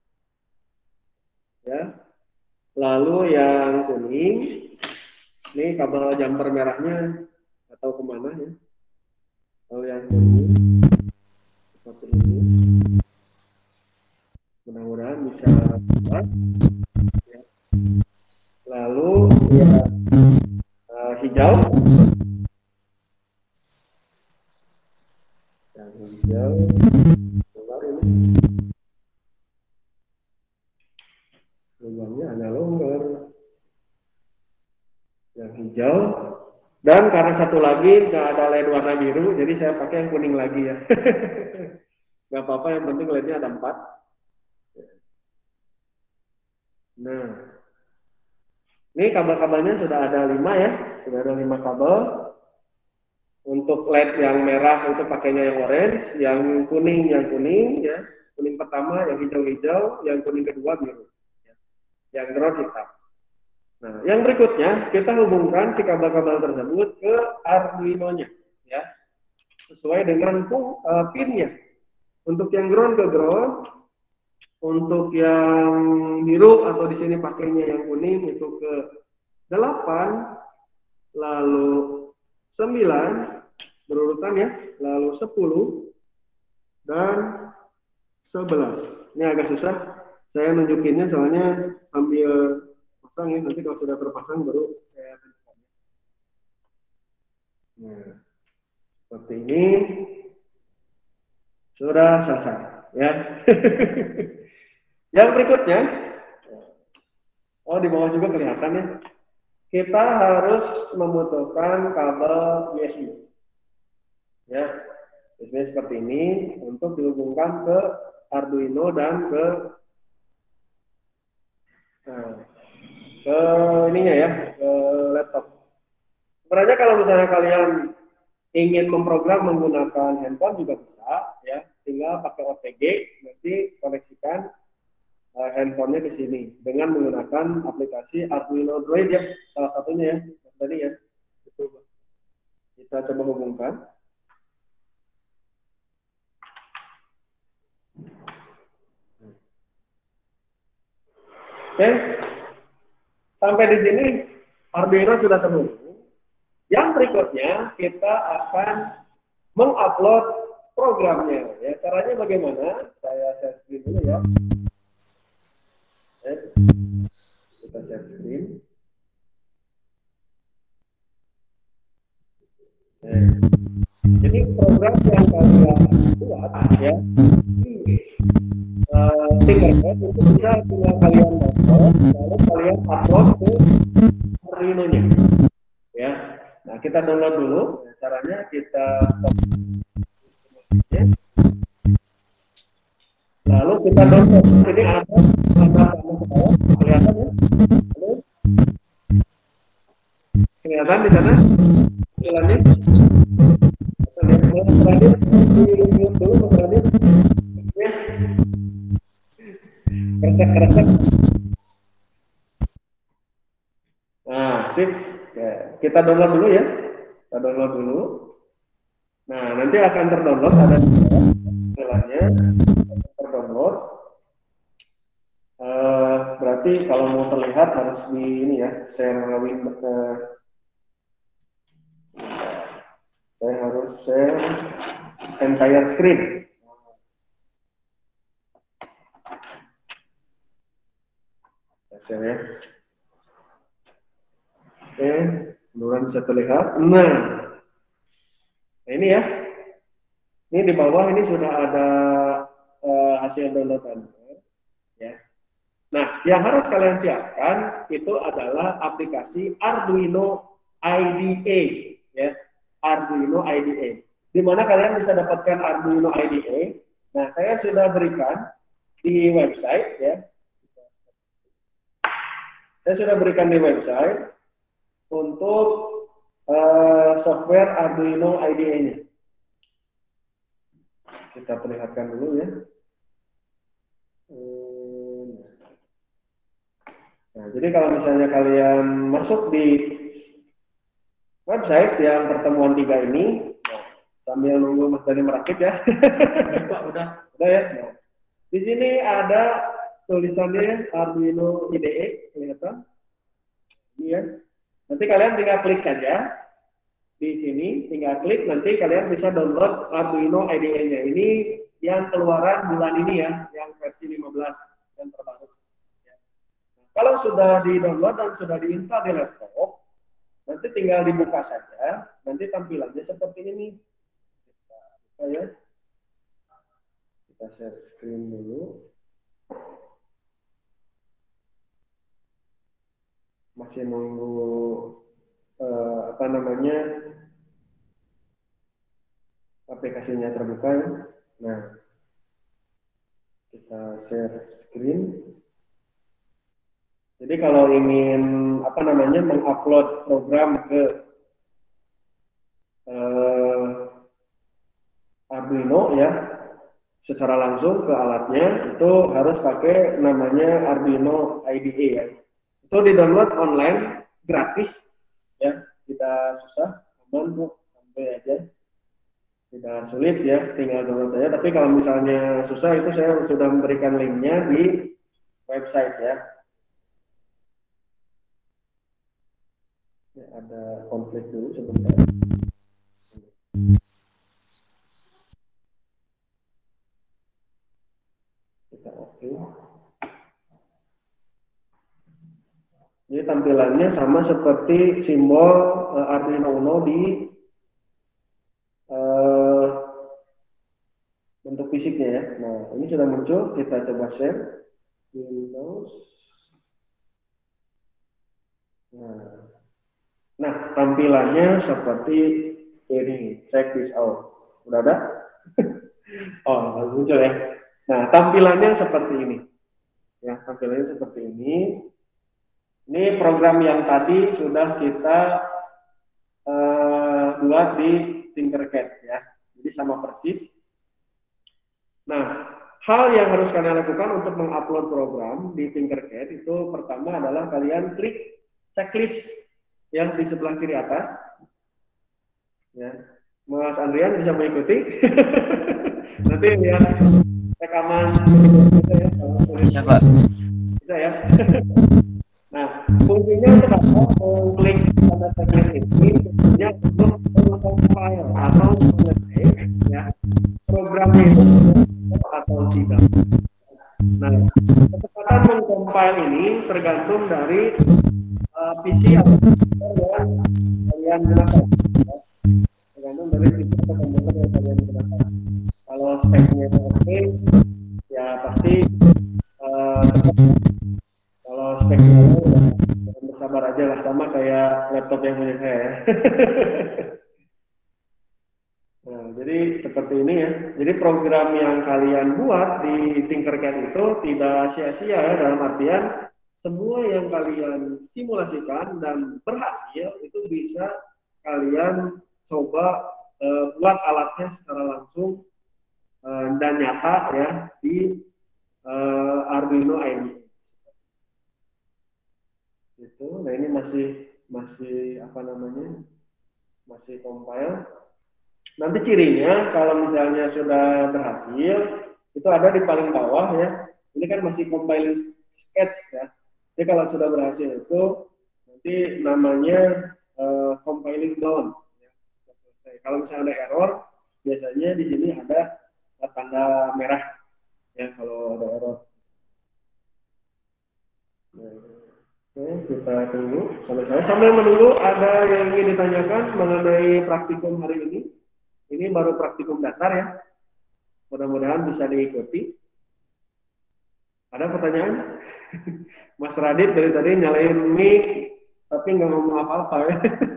Ya. Lalu yang kuning. Ini kabel jumper merahnya atau kemana ya. Lalu yang kuning seperti ini. Mudah-mudahan bisa ya. Lalu ya hijau. Yang hijau keluar ini. Lubangnya agak longgar. Yang hijau. Dan karena satu lagi nggak ada LED warna biru, jadi saya pakai yang kuning lagi ya. Nggak apa-apa, yang penting LED-nya ada 4. Nah, ini kabel-kabelnya sudah ada 5 ya, sudah ada 5 kabel. Untuk LED yang merah itu pakainya yang orange, yang kuning ya, kuning pertama, yang hijau-hijau, yang kuning kedua biru, ya. Yang ground hitam. Nah, yang berikutnya kita hubungkan si kabel-kabel tersebut ke Arduino-nya, ya, sesuai dengan pin-nya. Untuk yang ground ke ground, untuk yang biru atau di sini pakainya yang kuning itu ke 8, lalu 9 berurutan ya, lalu 10 dan 11. Ini agak susah saya nunjukinnya soalnya sambil pasang ya, nanti kalau sudah terpasang baru saya tunjukkan. Nah, seperti ini. Sudah selesai, ya. Yang berikutnya, oh di bawah juga kelihatan ya. Kita harus membutuhkan kabel USB, ya. USB seperti ini untuk dihubungkan ke Arduino dan ke ininya ya, ke laptop. Sebenarnya kalau misalnya kalian ingin memprogram menggunakan handphone juga bisa, ya. Tinggal pakai OTG, nanti koneksikan handphonenya ke sini dengan menggunakan aplikasi Arduino Droid ya, salah satunya ya, tadi ya. Kita coba hubungkan. Oke, sampai di sini Arduino sudah terhubung. Yang berikutnya kita akan mengupload programnya. Ya, caranya bagaimana? Saya share screen dulu ya. Kita share screen. Jadi program yang kalian buat ya di Tinkercad itu bisa tinggal kalian download, lalu kalian upload ke Arduino-nya. Ya, nah kita download dulu. Caranya kita stop. Lalu kita download. Sini ada kamu ke bawah, kelihatan ya? Halo? Kelihatan di sana? Jalannya? Kita lihat Mas Radit, di-mute dulu Mas Radit. Ya. Kresek-kresek. Nah, sip. Ya, kita download dulu ya. Kita download dulu. Nah, nanti akan terdownload ada jalannya terdownload. Berarti kalau mau terlihat harus di ini ya, share window. Saya harus share entire screen. Share ya. Oke, mudah-mudahan bisa terlihat. Nah, ini ya. Ini di bawah ini sudah ada hasil downloadan. Ya. Nah, yang harus kalian siapkan itu adalah aplikasi Arduino IDE, ya. Arduino IDE. Di mana kalian bisa dapatkan Arduino IDE. Nah, saya sudah berikan di website, ya. Saya sudah berikan di website untuk software Arduino IDE-nya. Kita perlihatkan dulu ya. Nah, jadi kalau misalnya kalian masuk di website yang pertemuan 3 ini, nah, sambil nunggu Mas Dani merakit ya. Udah ya. Nah, di sini ada tulisannya Arduino IDE, kelihatan? Ini ya. Nanti kalian tinggal klik saja di sini, tinggal klik, nanti kalian bisa download Arduino IDE-nya. Ini yang keluaran bulan ini ya, yang versi 15 yang terbaru. Ya. Nah, kalau sudah di-download dan sudah diinstal di laptop, nanti tinggal dibuka saja, nanti tampilannya seperti ini. Kita buka ya. Kita share screen dulu. Masih nunggu apa namanya aplikasinya terbuka ya. Nah, kita share screen. Jadi kalau ingin apa namanya mengupload program ke Arduino ya secara langsung ke alatnya itu harus pakai namanya Arduino IDE ya. Itu di-download online gratis ya, tidak susah, aman kok, sampai aja. Tidak sulit ya, tinggal download saja. Tapi kalau misalnya susah itu saya sudah memberikan linknya di website ya. Ya, ada konflik dulu sebentar. Kita oke. Jadi tampilannya sama seperti simbol Arduino Uno di bentuk fisiknya ya. Nah, ini sudah muncul, kita coba share Windows. Nah, tampilannya seperti ini. Check this out. Udah ada? Oh, muncul ya. Nah, tampilannya seperti ini. Ya, tampilannya seperti ini. Ini program yang tadi sudah kita buat di Tinkercad ya. Jadi sama persis. Nah, hal yang harus kalian lakukan untuk mengupload program di Tinkercad itu pertama adalah kalian klik checklist yang di sebelah kiri atas. Ya, Mas Andrian bisa mengikuti. Nanti lihat rekaman bisa ya. Bisa, Pak. Bisa ya. Nah, fungsinya untuk apa? Klik tanda checklist ini fungsinya untuk mengcompile atau mengecek ya programnya itu atau tidak. Nah, kecepatan mengcompile ini tergantung dari PC atau komputer yang kalian gunakan. Ya. Tergantung dari PC atau komputer yang kalian gunakan. Kalau speknya oke, ya pasti cepat. Kalau speknya udah bersabar aja lah, sama kayak laptop yang punya saya ya. Nah, jadi seperti ini ya. Jadi program yang kalian buat di Tinkercad itu tidak sia-sia ya, dalam artian semua yang kalian simulasikan dan berhasil itu bisa kalian coba buat alatnya secara langsung dan nyata ya di Arduino IDE. Gitu. Nah, ini masih apa namanya? Masih compile. Nanti cirinya kalau misalnya sudah berhasil itu ada di paling bawah ya. Ini kan masih compiling sketch ya. Jadi kalau sudah berhasil itu nanti namanya compiling done. Ya. Kalau misalnya ada error, biasanya di sini ada tanda merah ya kalau ada error. Nah, oke, kita tunggu sambil menunggu ada yang ingin ditanyakan mengenai praktikum hari ini. Ini baru praktikum dasar ya. Mudah-mudahan bisa diikuti. Ada pertanyaan? Mas Radit dari tadi nyalain mic tapi nggak ngomong apa-apa ya.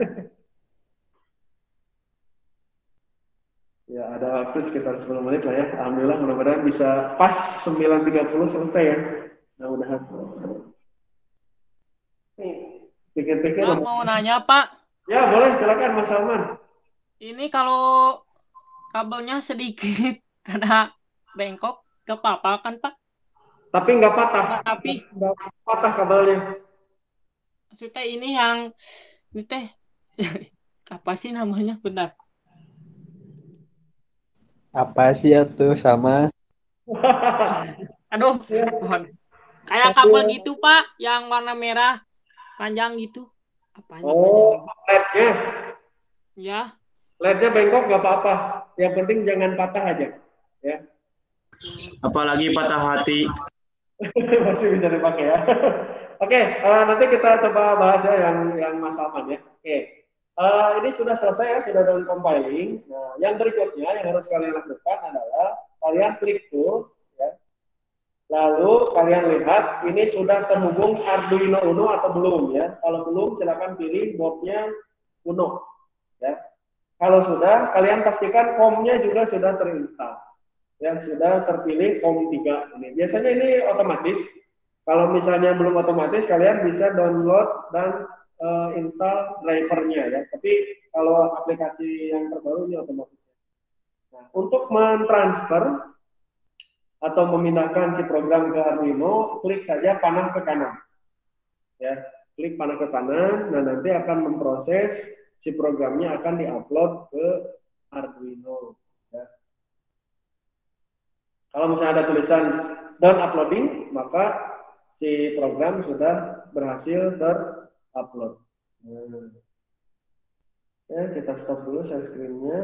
Ya, ada waktu sekitar 10 menit lah ya. Alhamdulillah mudah-mudahan bisa pas 9.30 selesai ya. Mudah-mudahan. Pikir-pikir. Pak, mau nanya, Pak. Ya, boleh silakan Mas Salman. Ini kalau kabelnya sedikit ada bengkok, gak apa-apa kan, Pak? Tapi nggak patah. Tapi Nggak patah kabelnya. maksudnya ini yang ini teh apa sih namanya? Bentar. Apa sih itu sama? Aduh, kayak kabel gitu, Pak, yang warna merah panjang gitu. Apanya? Oh, LED-nya. Ya. LED-nya bengkok nggak apa-apa. Yang penting jangan patah aja. Ya. Apalagi patah hati. Masih bisa dipakai ya. Oke, nanti kita coba bahas ya yang Mas Salman ya. Oke. Ini sudah selesai ya, sudah done compiling. Nah, yang berikutnya yang harus kalian lakukan adalah kalian klik tools ya. Lalu kalian lihat ini sudah terhubung Arduino Uno atau belum ya. Kalau belum silakan pilih boardnya Uno ya. Kalau sudah, kalian pastikan COM-nya juga sudah terinstall. Ya, sudah terpilih COM 3 ini. Biasanya ini otomatis. Kalau misalnya belum otomatis, kalian bisa download dan install drivernya ya. Tapi kalau aplikasi yang terbaru ini otomatis. Nah, untuk mentransfer atau memindahkan si program ke Arduino, klik saja panah ke kanan. Ya, klik panah ke kanan, dan nanti akan memproses si programnya akan diupload ke Arduino. Ya. Kalau misalnya ada tulisan done uploading, maka si program sudah berhasil terupload. Ya, kita stop dulu share screen-nya.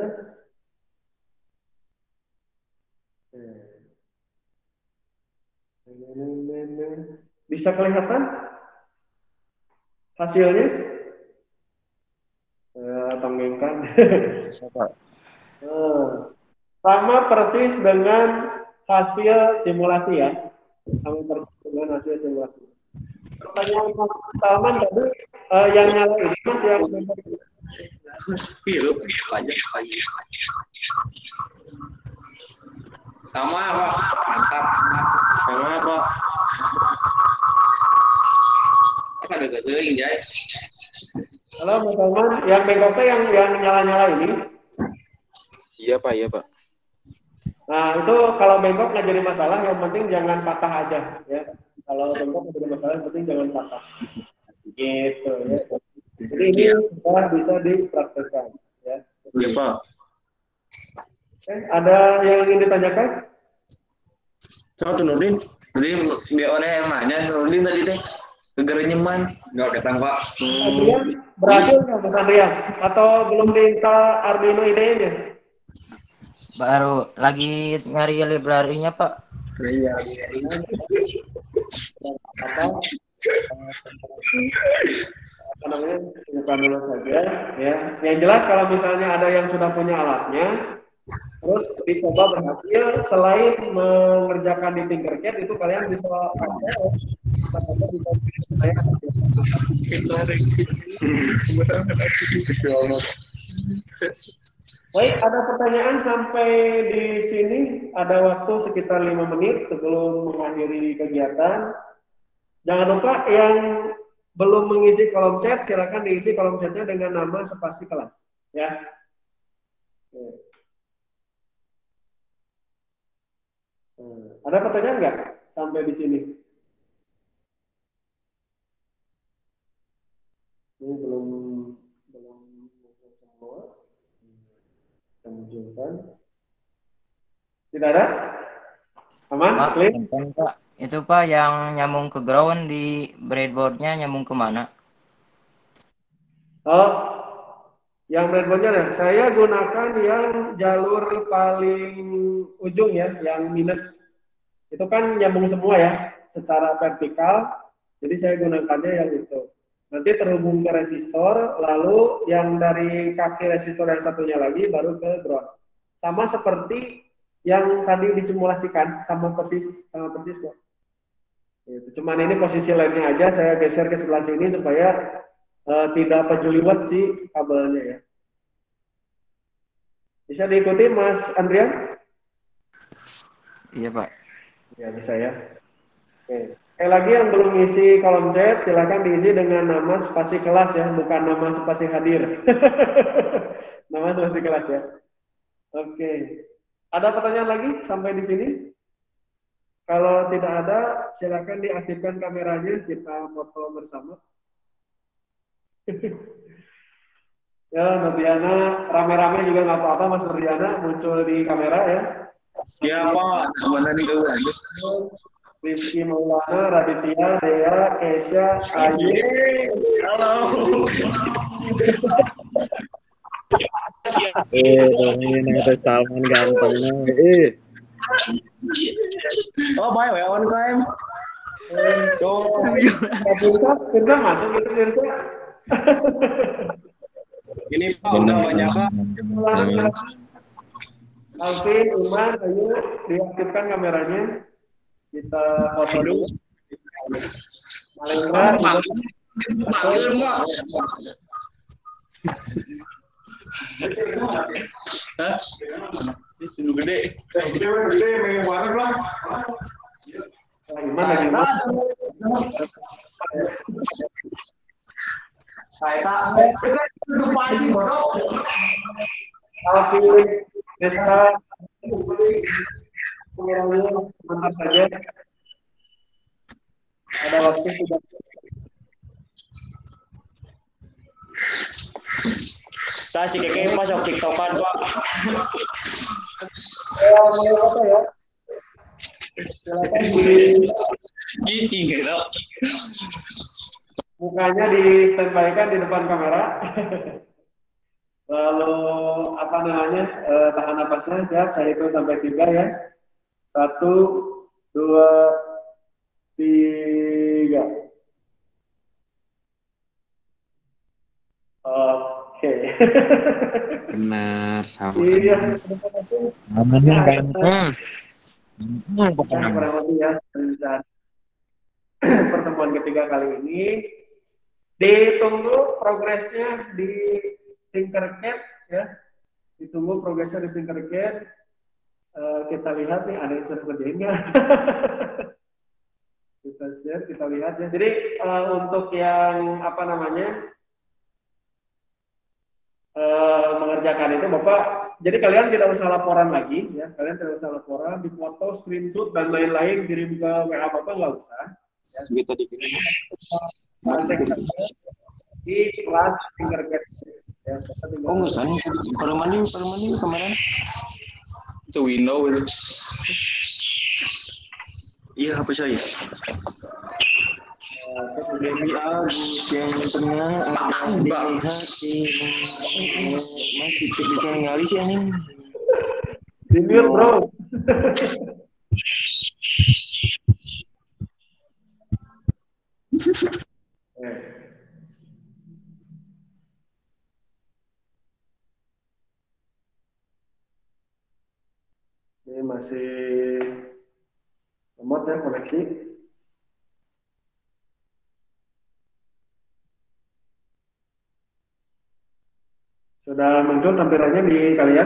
Bisa kelihatan hasilnya? Tonggengkan. Bisa, Pak. Sama persis dengan hasil simulasi ya. Sama persis dengan hasil simulasi. Pertanyaan Mas Salman tadi yang nyala ini Mas yang Hirup aja lagi. Sama Pak, mantap. Sama Pak. Apa ada geuing Jay? halo Mas Salman, yang bengkoknya yang nyala-nyala ini. Iya Pak, iya Pak. Nah, itu kalau bengkok nggak jadi masalah, yang penting jangan patah aja ya. Kalau bengkok nggak jadi masalah, yang penting jangan patah. Gitu ya. Jadi ini sudah bisa dipraktekkan ya. Iya Pak. Oke, ada yang ingin ditanyakan? Coba tuh Nurdin. Jadi dia orang yang nanya Nurdin tadi teh gegara nyeman. Enggak datang Pak. Adrian berhasil nggak Mas Adrian? Atau belum minta Arduino IDE-nya? Baru lagi nyari library-nya, Pak. Iya. Apa namanya? Bukan dulu saja ya. Yang jelas kalau misalnya ada yang sudah punya alatnya, terus dicoba berhasil, selain mengerjakan di Tinkercad itu kalian bisa Baik, ada pertanyaan sampai di sini. Ada waktu sekitar 5 menit sebelum mengakhiri kegiatan. Jangan lupa yang belum mengisi kolom chat, silakan diisi kolom chatnya dengan nama spasi kelas. Ya. Ada pertanyaan nggak sampai di sini? Ini belum semua. Kita munculkan. Tidak ada? Aman? Pak, Clear? Pak. Itu Pak yang nyambung ke ground di breadboard-nya nyambung kemana? Oh, yang breadboard-nya ya. Saya gunakan yang jalur paling ujung ya, yang minus. Itu kan nyambung semua ya, secara vertikal. Jadi saya gunakannya yang itu. Nanti terhubung ke resistor, lalu yang dari kaki resistor yang satunya lagi baru ke ground. Sama seperti yang tadi disimulasikan, sama persis kok. Gitu. Cuman ini posisi lainnya aja saya geser ke sebelah sini supaya tidak penjeliwet si kabelnya ya. Bisa diikuti Mas Andrian? Iya, Pak. Ya bisa ya. Oke. Sekali lagi yang belum isi kolom chat, silakan diisi dengan nama spasi kelas ya, bukan nama spasi hadir. Nama spasi kelas ya. Oke. Ada pertanyaan lagi sampai di sini? Kalau tidak ada, silakan diaktifkan kameranya, kita foto bersama. Ya, Nurdiana, rame-rame juga nggak apa-apa, Mas Nurdiana muncul di kamera ya. Siapa? Mana nih kau aja? Rizky Maulana, Raditya, Dea, Kesha, Ayu. Halo. Ini ada Salman gantengnya. Oh, bye, we on time. So, Firsa masuk gitu, Firsa. ini Pak udah banyak Kak. Alvin, Iman, ayo diaktifkan kameranya. Kita foto dulu. Malendra, Hah? Ini sungguh gede. Gede, pengen banget lah. Iman lagi. Alvin, Desta, pengirannya mantap saja. Ada waktu sudah. Kita si Keke pas waktu TikTokan Pak. Mulai foto ya. Silakan Cicing gitu. mukanya di standby-kan di depan kamera. Lalu apa namanya tahan napasnya, siap, saya hitung sampai 3 ya. 1, 2, 3. Oke. Benar, sama. Iya, Namanya ya, ganteng. ya, Pokoknya. kurang lebih ya rencana pertemuan ketiga kali ini. Ditunggu progresnya di Tinkercad ya. Ditunggu progresnya di Tinkercad. Kita lihat nih ada yang sudah kerjain nggak? Kita share, kita lihat ya. Jadi untuk yang apa namanya mengerjakan itu Bapak, jadi kalian tidak usah laporan lagi ya. Kalian tidak usah laporan, dipoto, screenshot dan lain-lain kirim ke WA Bapak nggak usah. Ya. Kita di Cek saja di kelas Tinkercad. Ya, Oh nggak usah nih, pada mandi kemarin. Itu window itu. Iya HP saya. Demi Agus yang pernah ada di hati. Masih bisa ngali sih anjing. Di mute bro. Ini masih lemot ya koneksi. Sudah muncul tampilannya di kalian?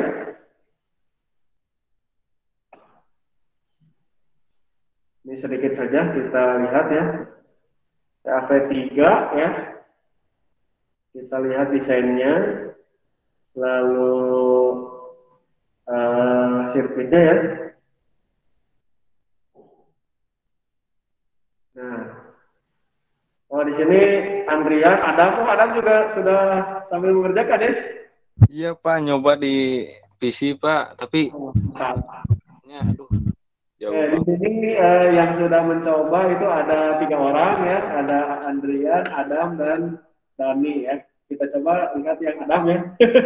Ini sedikit saja kita lihat ya. CAV3 ya. Kita lihat desainnya. Lalu sirkuitnya ya. Nah, oh di sini Andrian, Adam juga sudah sambil mengerjakan ya? Iya Pak, nyoba di PC Pak, tapi ya, aduh, jauh. Di sini yang sudah mencoba itu ada 3 orang ya, ada Andrian, Adam dan Dani ya. Kita coba lihat yang Adam ya.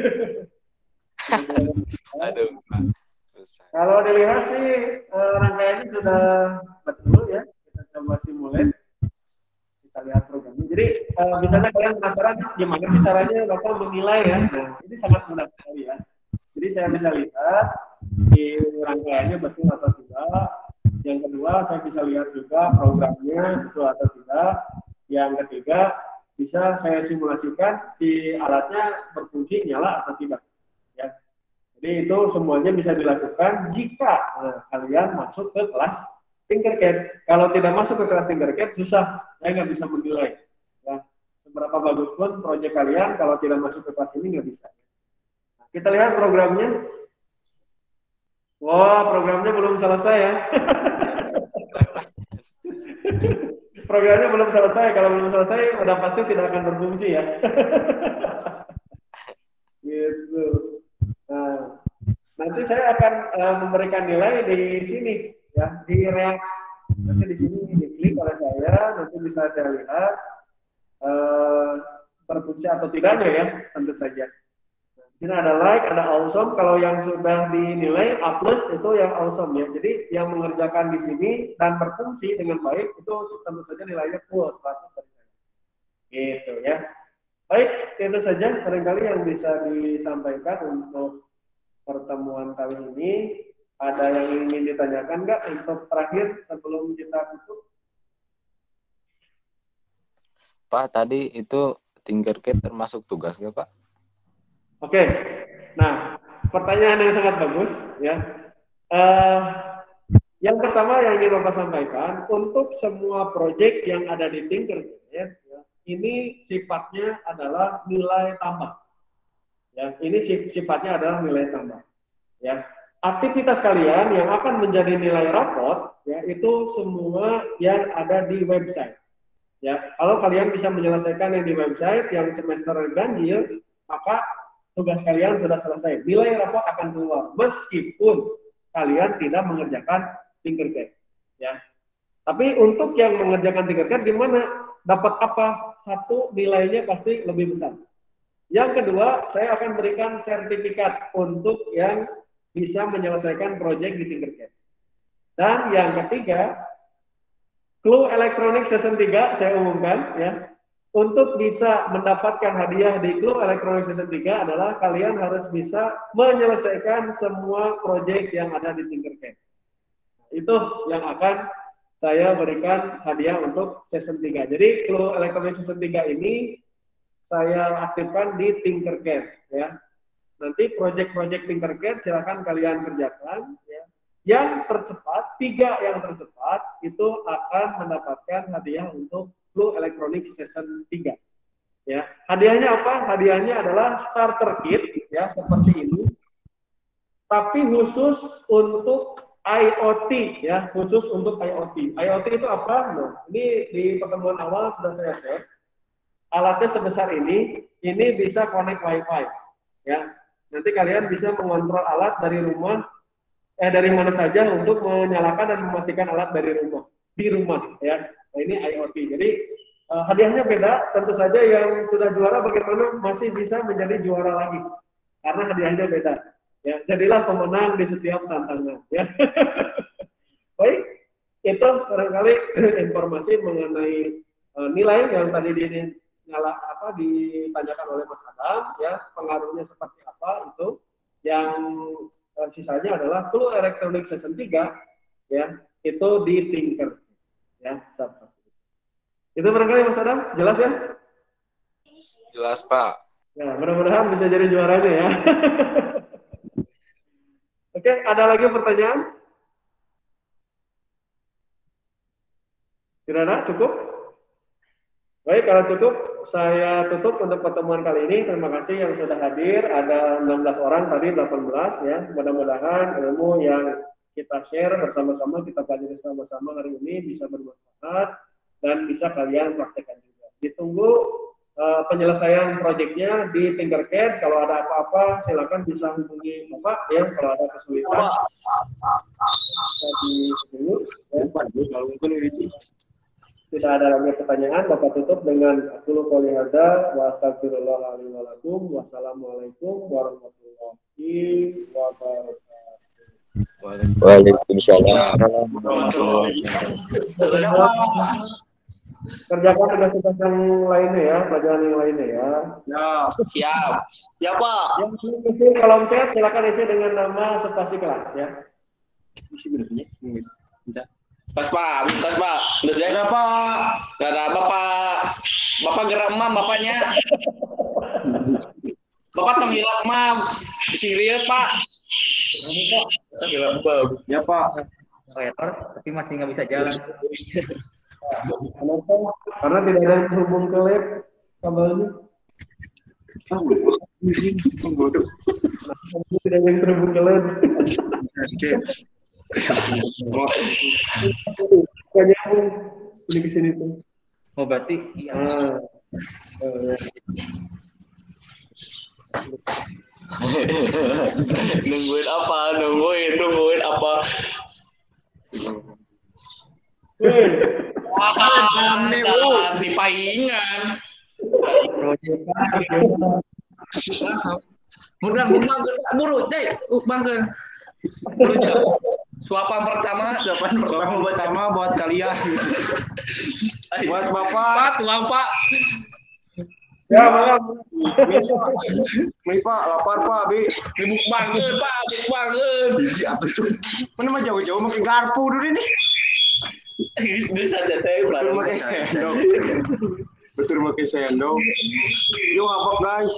Aduh, Pak. Kalau dilihat sih rangkaiannya sudah betul ya. Kita coba simulate. Kita lihat programnya. Jadi misalnya kalian penasaran gimana sih caranya Bapak menilai ya. Nah, ini sangat mudah sekali ya. Jadi saya bisa lihat di rangkaiannya betul atau tidak. Yang kedua saya bisa lihat juga programnya betul atau tidak. Yang ketiga bisa saya simulasikan si alatnya berfungsi nyala atau tidak. Ya. Jadi itu semuanya bisa dilakukan jika kalian masuk ke kelas Tinkercad. Kalau tidak masuk ke kelas Tinkercad, susah. Saya nggak bisa menilai. Ya. Seberapa bagus pun proyek kalian, kalau tidak masuk ke kelas ini nggak bisa. Nah, kita lihat programnya. Wah, programnya belum selesai ya. Programnya belum selesai. Kalau belum selesai, udah pasti tidak akan berfungsi ya. Gitu. Nah, nanti saya akan memberikan nilai di sini ya, di React. Nanti di sini diklik oleh saya, nanti bisa saya lihat berfungsi atau tidaknya ya, tentu saja. Nah, di sini ada like, ada awesome. Kalau yang sudah dinilai A+ itu yang awesome ya. Jadi yang mengerjakan di sini dan berfungsi dengan baik itu tentu saja nilainya full 100 dari saya. Gitu ya. Baik, itu saja barangkali yang bisa disampaikan untuk pertemuan kali ini. Ada yang ingin ditanyakan nggak untuk terakhir sebelum kita tutup? Pak, tadi itu Tinkercad termasuk tugas nggak Pak? Oke, nah pertanyaan yang sangat bagus ya. Yang pertama yang ingin Bapak sampaikan, untuk semua proyek yang ada di Tinkercad ya, ini sifatnya adalah nilai tambah. Ya, ini sifatnya adalah nilai tambah. Ya, aktivitas kalian yang akan menjadi nilai raport, ya itu semua yang ada di website. Ya, kalau kalian bisa menyelesaikan yang di website, yang semester ganjil, maka tugas kalian sudah selesai. Nilai raport akan keluar meskipun kalian tidak mengerjakan Tinkercad. Ya, tapi untuk yang mengerjakan Tinkercad gimana? Dapat apa? Satu, nilainya pasti lebih besar. Yang kedua, saya akan berikan sertifikat untuk yang bisa menyelesaikan proyek di Tinkercad. Dan yang ketiga, Clue Electronic Season 3 saya umumkan ya. untuk bisa mendapatkan hadiah di Clue Elektronik Season 3 adalah kalian harus bisa menyelesaikan semua proyek yang ada di Tinkercad. Itu yang akan saya berikan hadiah untuk Season 3. Jadi Clue Elektronik Season 3 ini saya aktifkan di Tinkercad ya. Nanti proyek-proyek Tinkercad silakan kalian kerjakan ya. Yang tercepat, 3 yang tercepat itu akan mendapatkan hadiah untuk Clue Elektronik Season 3. Ya, hadiahnya apa? Hadiahnya adalah starter kit ya, seperti ini. Tapi khusus untuk IoT ya, khusus untuk IoT. IoT itu apa? Nah, ini di pertemuan awal sudah saya share. Alatnya sebesar ini bisa connect WiFi ya. Nanti kalian bisa mengontrol alat dari rumah dari mana saja untuk menyalakan dan mematikan alat dari rumah di rumah ya. Nah, ini IoT. Jadi hadiahnya beda. Tentu saja yang sudah juara bagaimana masih bisa menjadi juara lagi karena hadiahnya beda. Ya, jadilah pemenang di setiap tantangan. Ya. Baik, itu barangkali informasi mengenai nilai yang tadi ditanyakan oleh Mas Adam. Ya, pengaruhnya seperti apa itu. Yang sisanya adalah Clue Elektronik Season 3 ya, itu di Tinker ya, seperti itu barangkali Mas Adam, jelas ya? Jelas, Pak. Ya, mudah-mudahan bisa jadi juaranya ya. Oke, ada lagi pertanyaan? Tidak ada? Cukup? Baik, kalau cukup, saya tutup untuk pertemuan kali ini. Terima kasih yang sudah hadir. Ada 16 orang tadi, 18 ya. Mudah-mudahan ilmu yang kita share bersama-sama, kita pelajari bersama-sama hari ini bisa bermanfaat dan bisa kalian praktekkan juga. Ditunggu penyelesaian proyeknya di Tinkercad. Kalau ada apa-apa, silakan bisa hubungi Bapak ya. Kalau ada kesulitan. Tidak ada lagi pertanyaan, Bapak tutup dengan aqulu qouli hadza wa astaghfirullah li wa lakum. Wassalamualaikum warahmatullahi wabarakatuh. Waalaikumsalam. Kerjakan tugas-tugas yang lainnya ya, pelajaran yang lainnya ya. Ya, siap. Ya, Pak. Yang isi kolom chat silakan isi dengan nama spasi kelas ya. Isi benernya, bisa. Pas Pak. Udah ada Pak. Gak ada Bapak gerak mam bapaknya. Bapak tenggelam mam. Isi real Pak. Gila, bagus. Ya Pak. Operator, tapi masih nggak bisa jalan. Kenapa? Karena tidak ada yang terhubung ke lab kabelnya. Tidak ada yang terhubung ke lab. Nyambung ini ke sini tuh. Oh berarti iya. Nungguin apa? Nungguin apa? Jalan di paingan. Buru, deh, bangga. Suapan pertama buat kalian. Buat Bapak. Tuang Pak. Ya, malam. Pak, lapar Pak, Bi. Buk banget, Pak, buk banget. Mana mah jauh-jauh makin garpu dulu ini. Bisa saya baru pakai sendok. Betul pakai sendok. Yuk apa guys?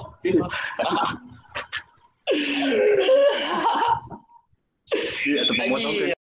Iya, tepung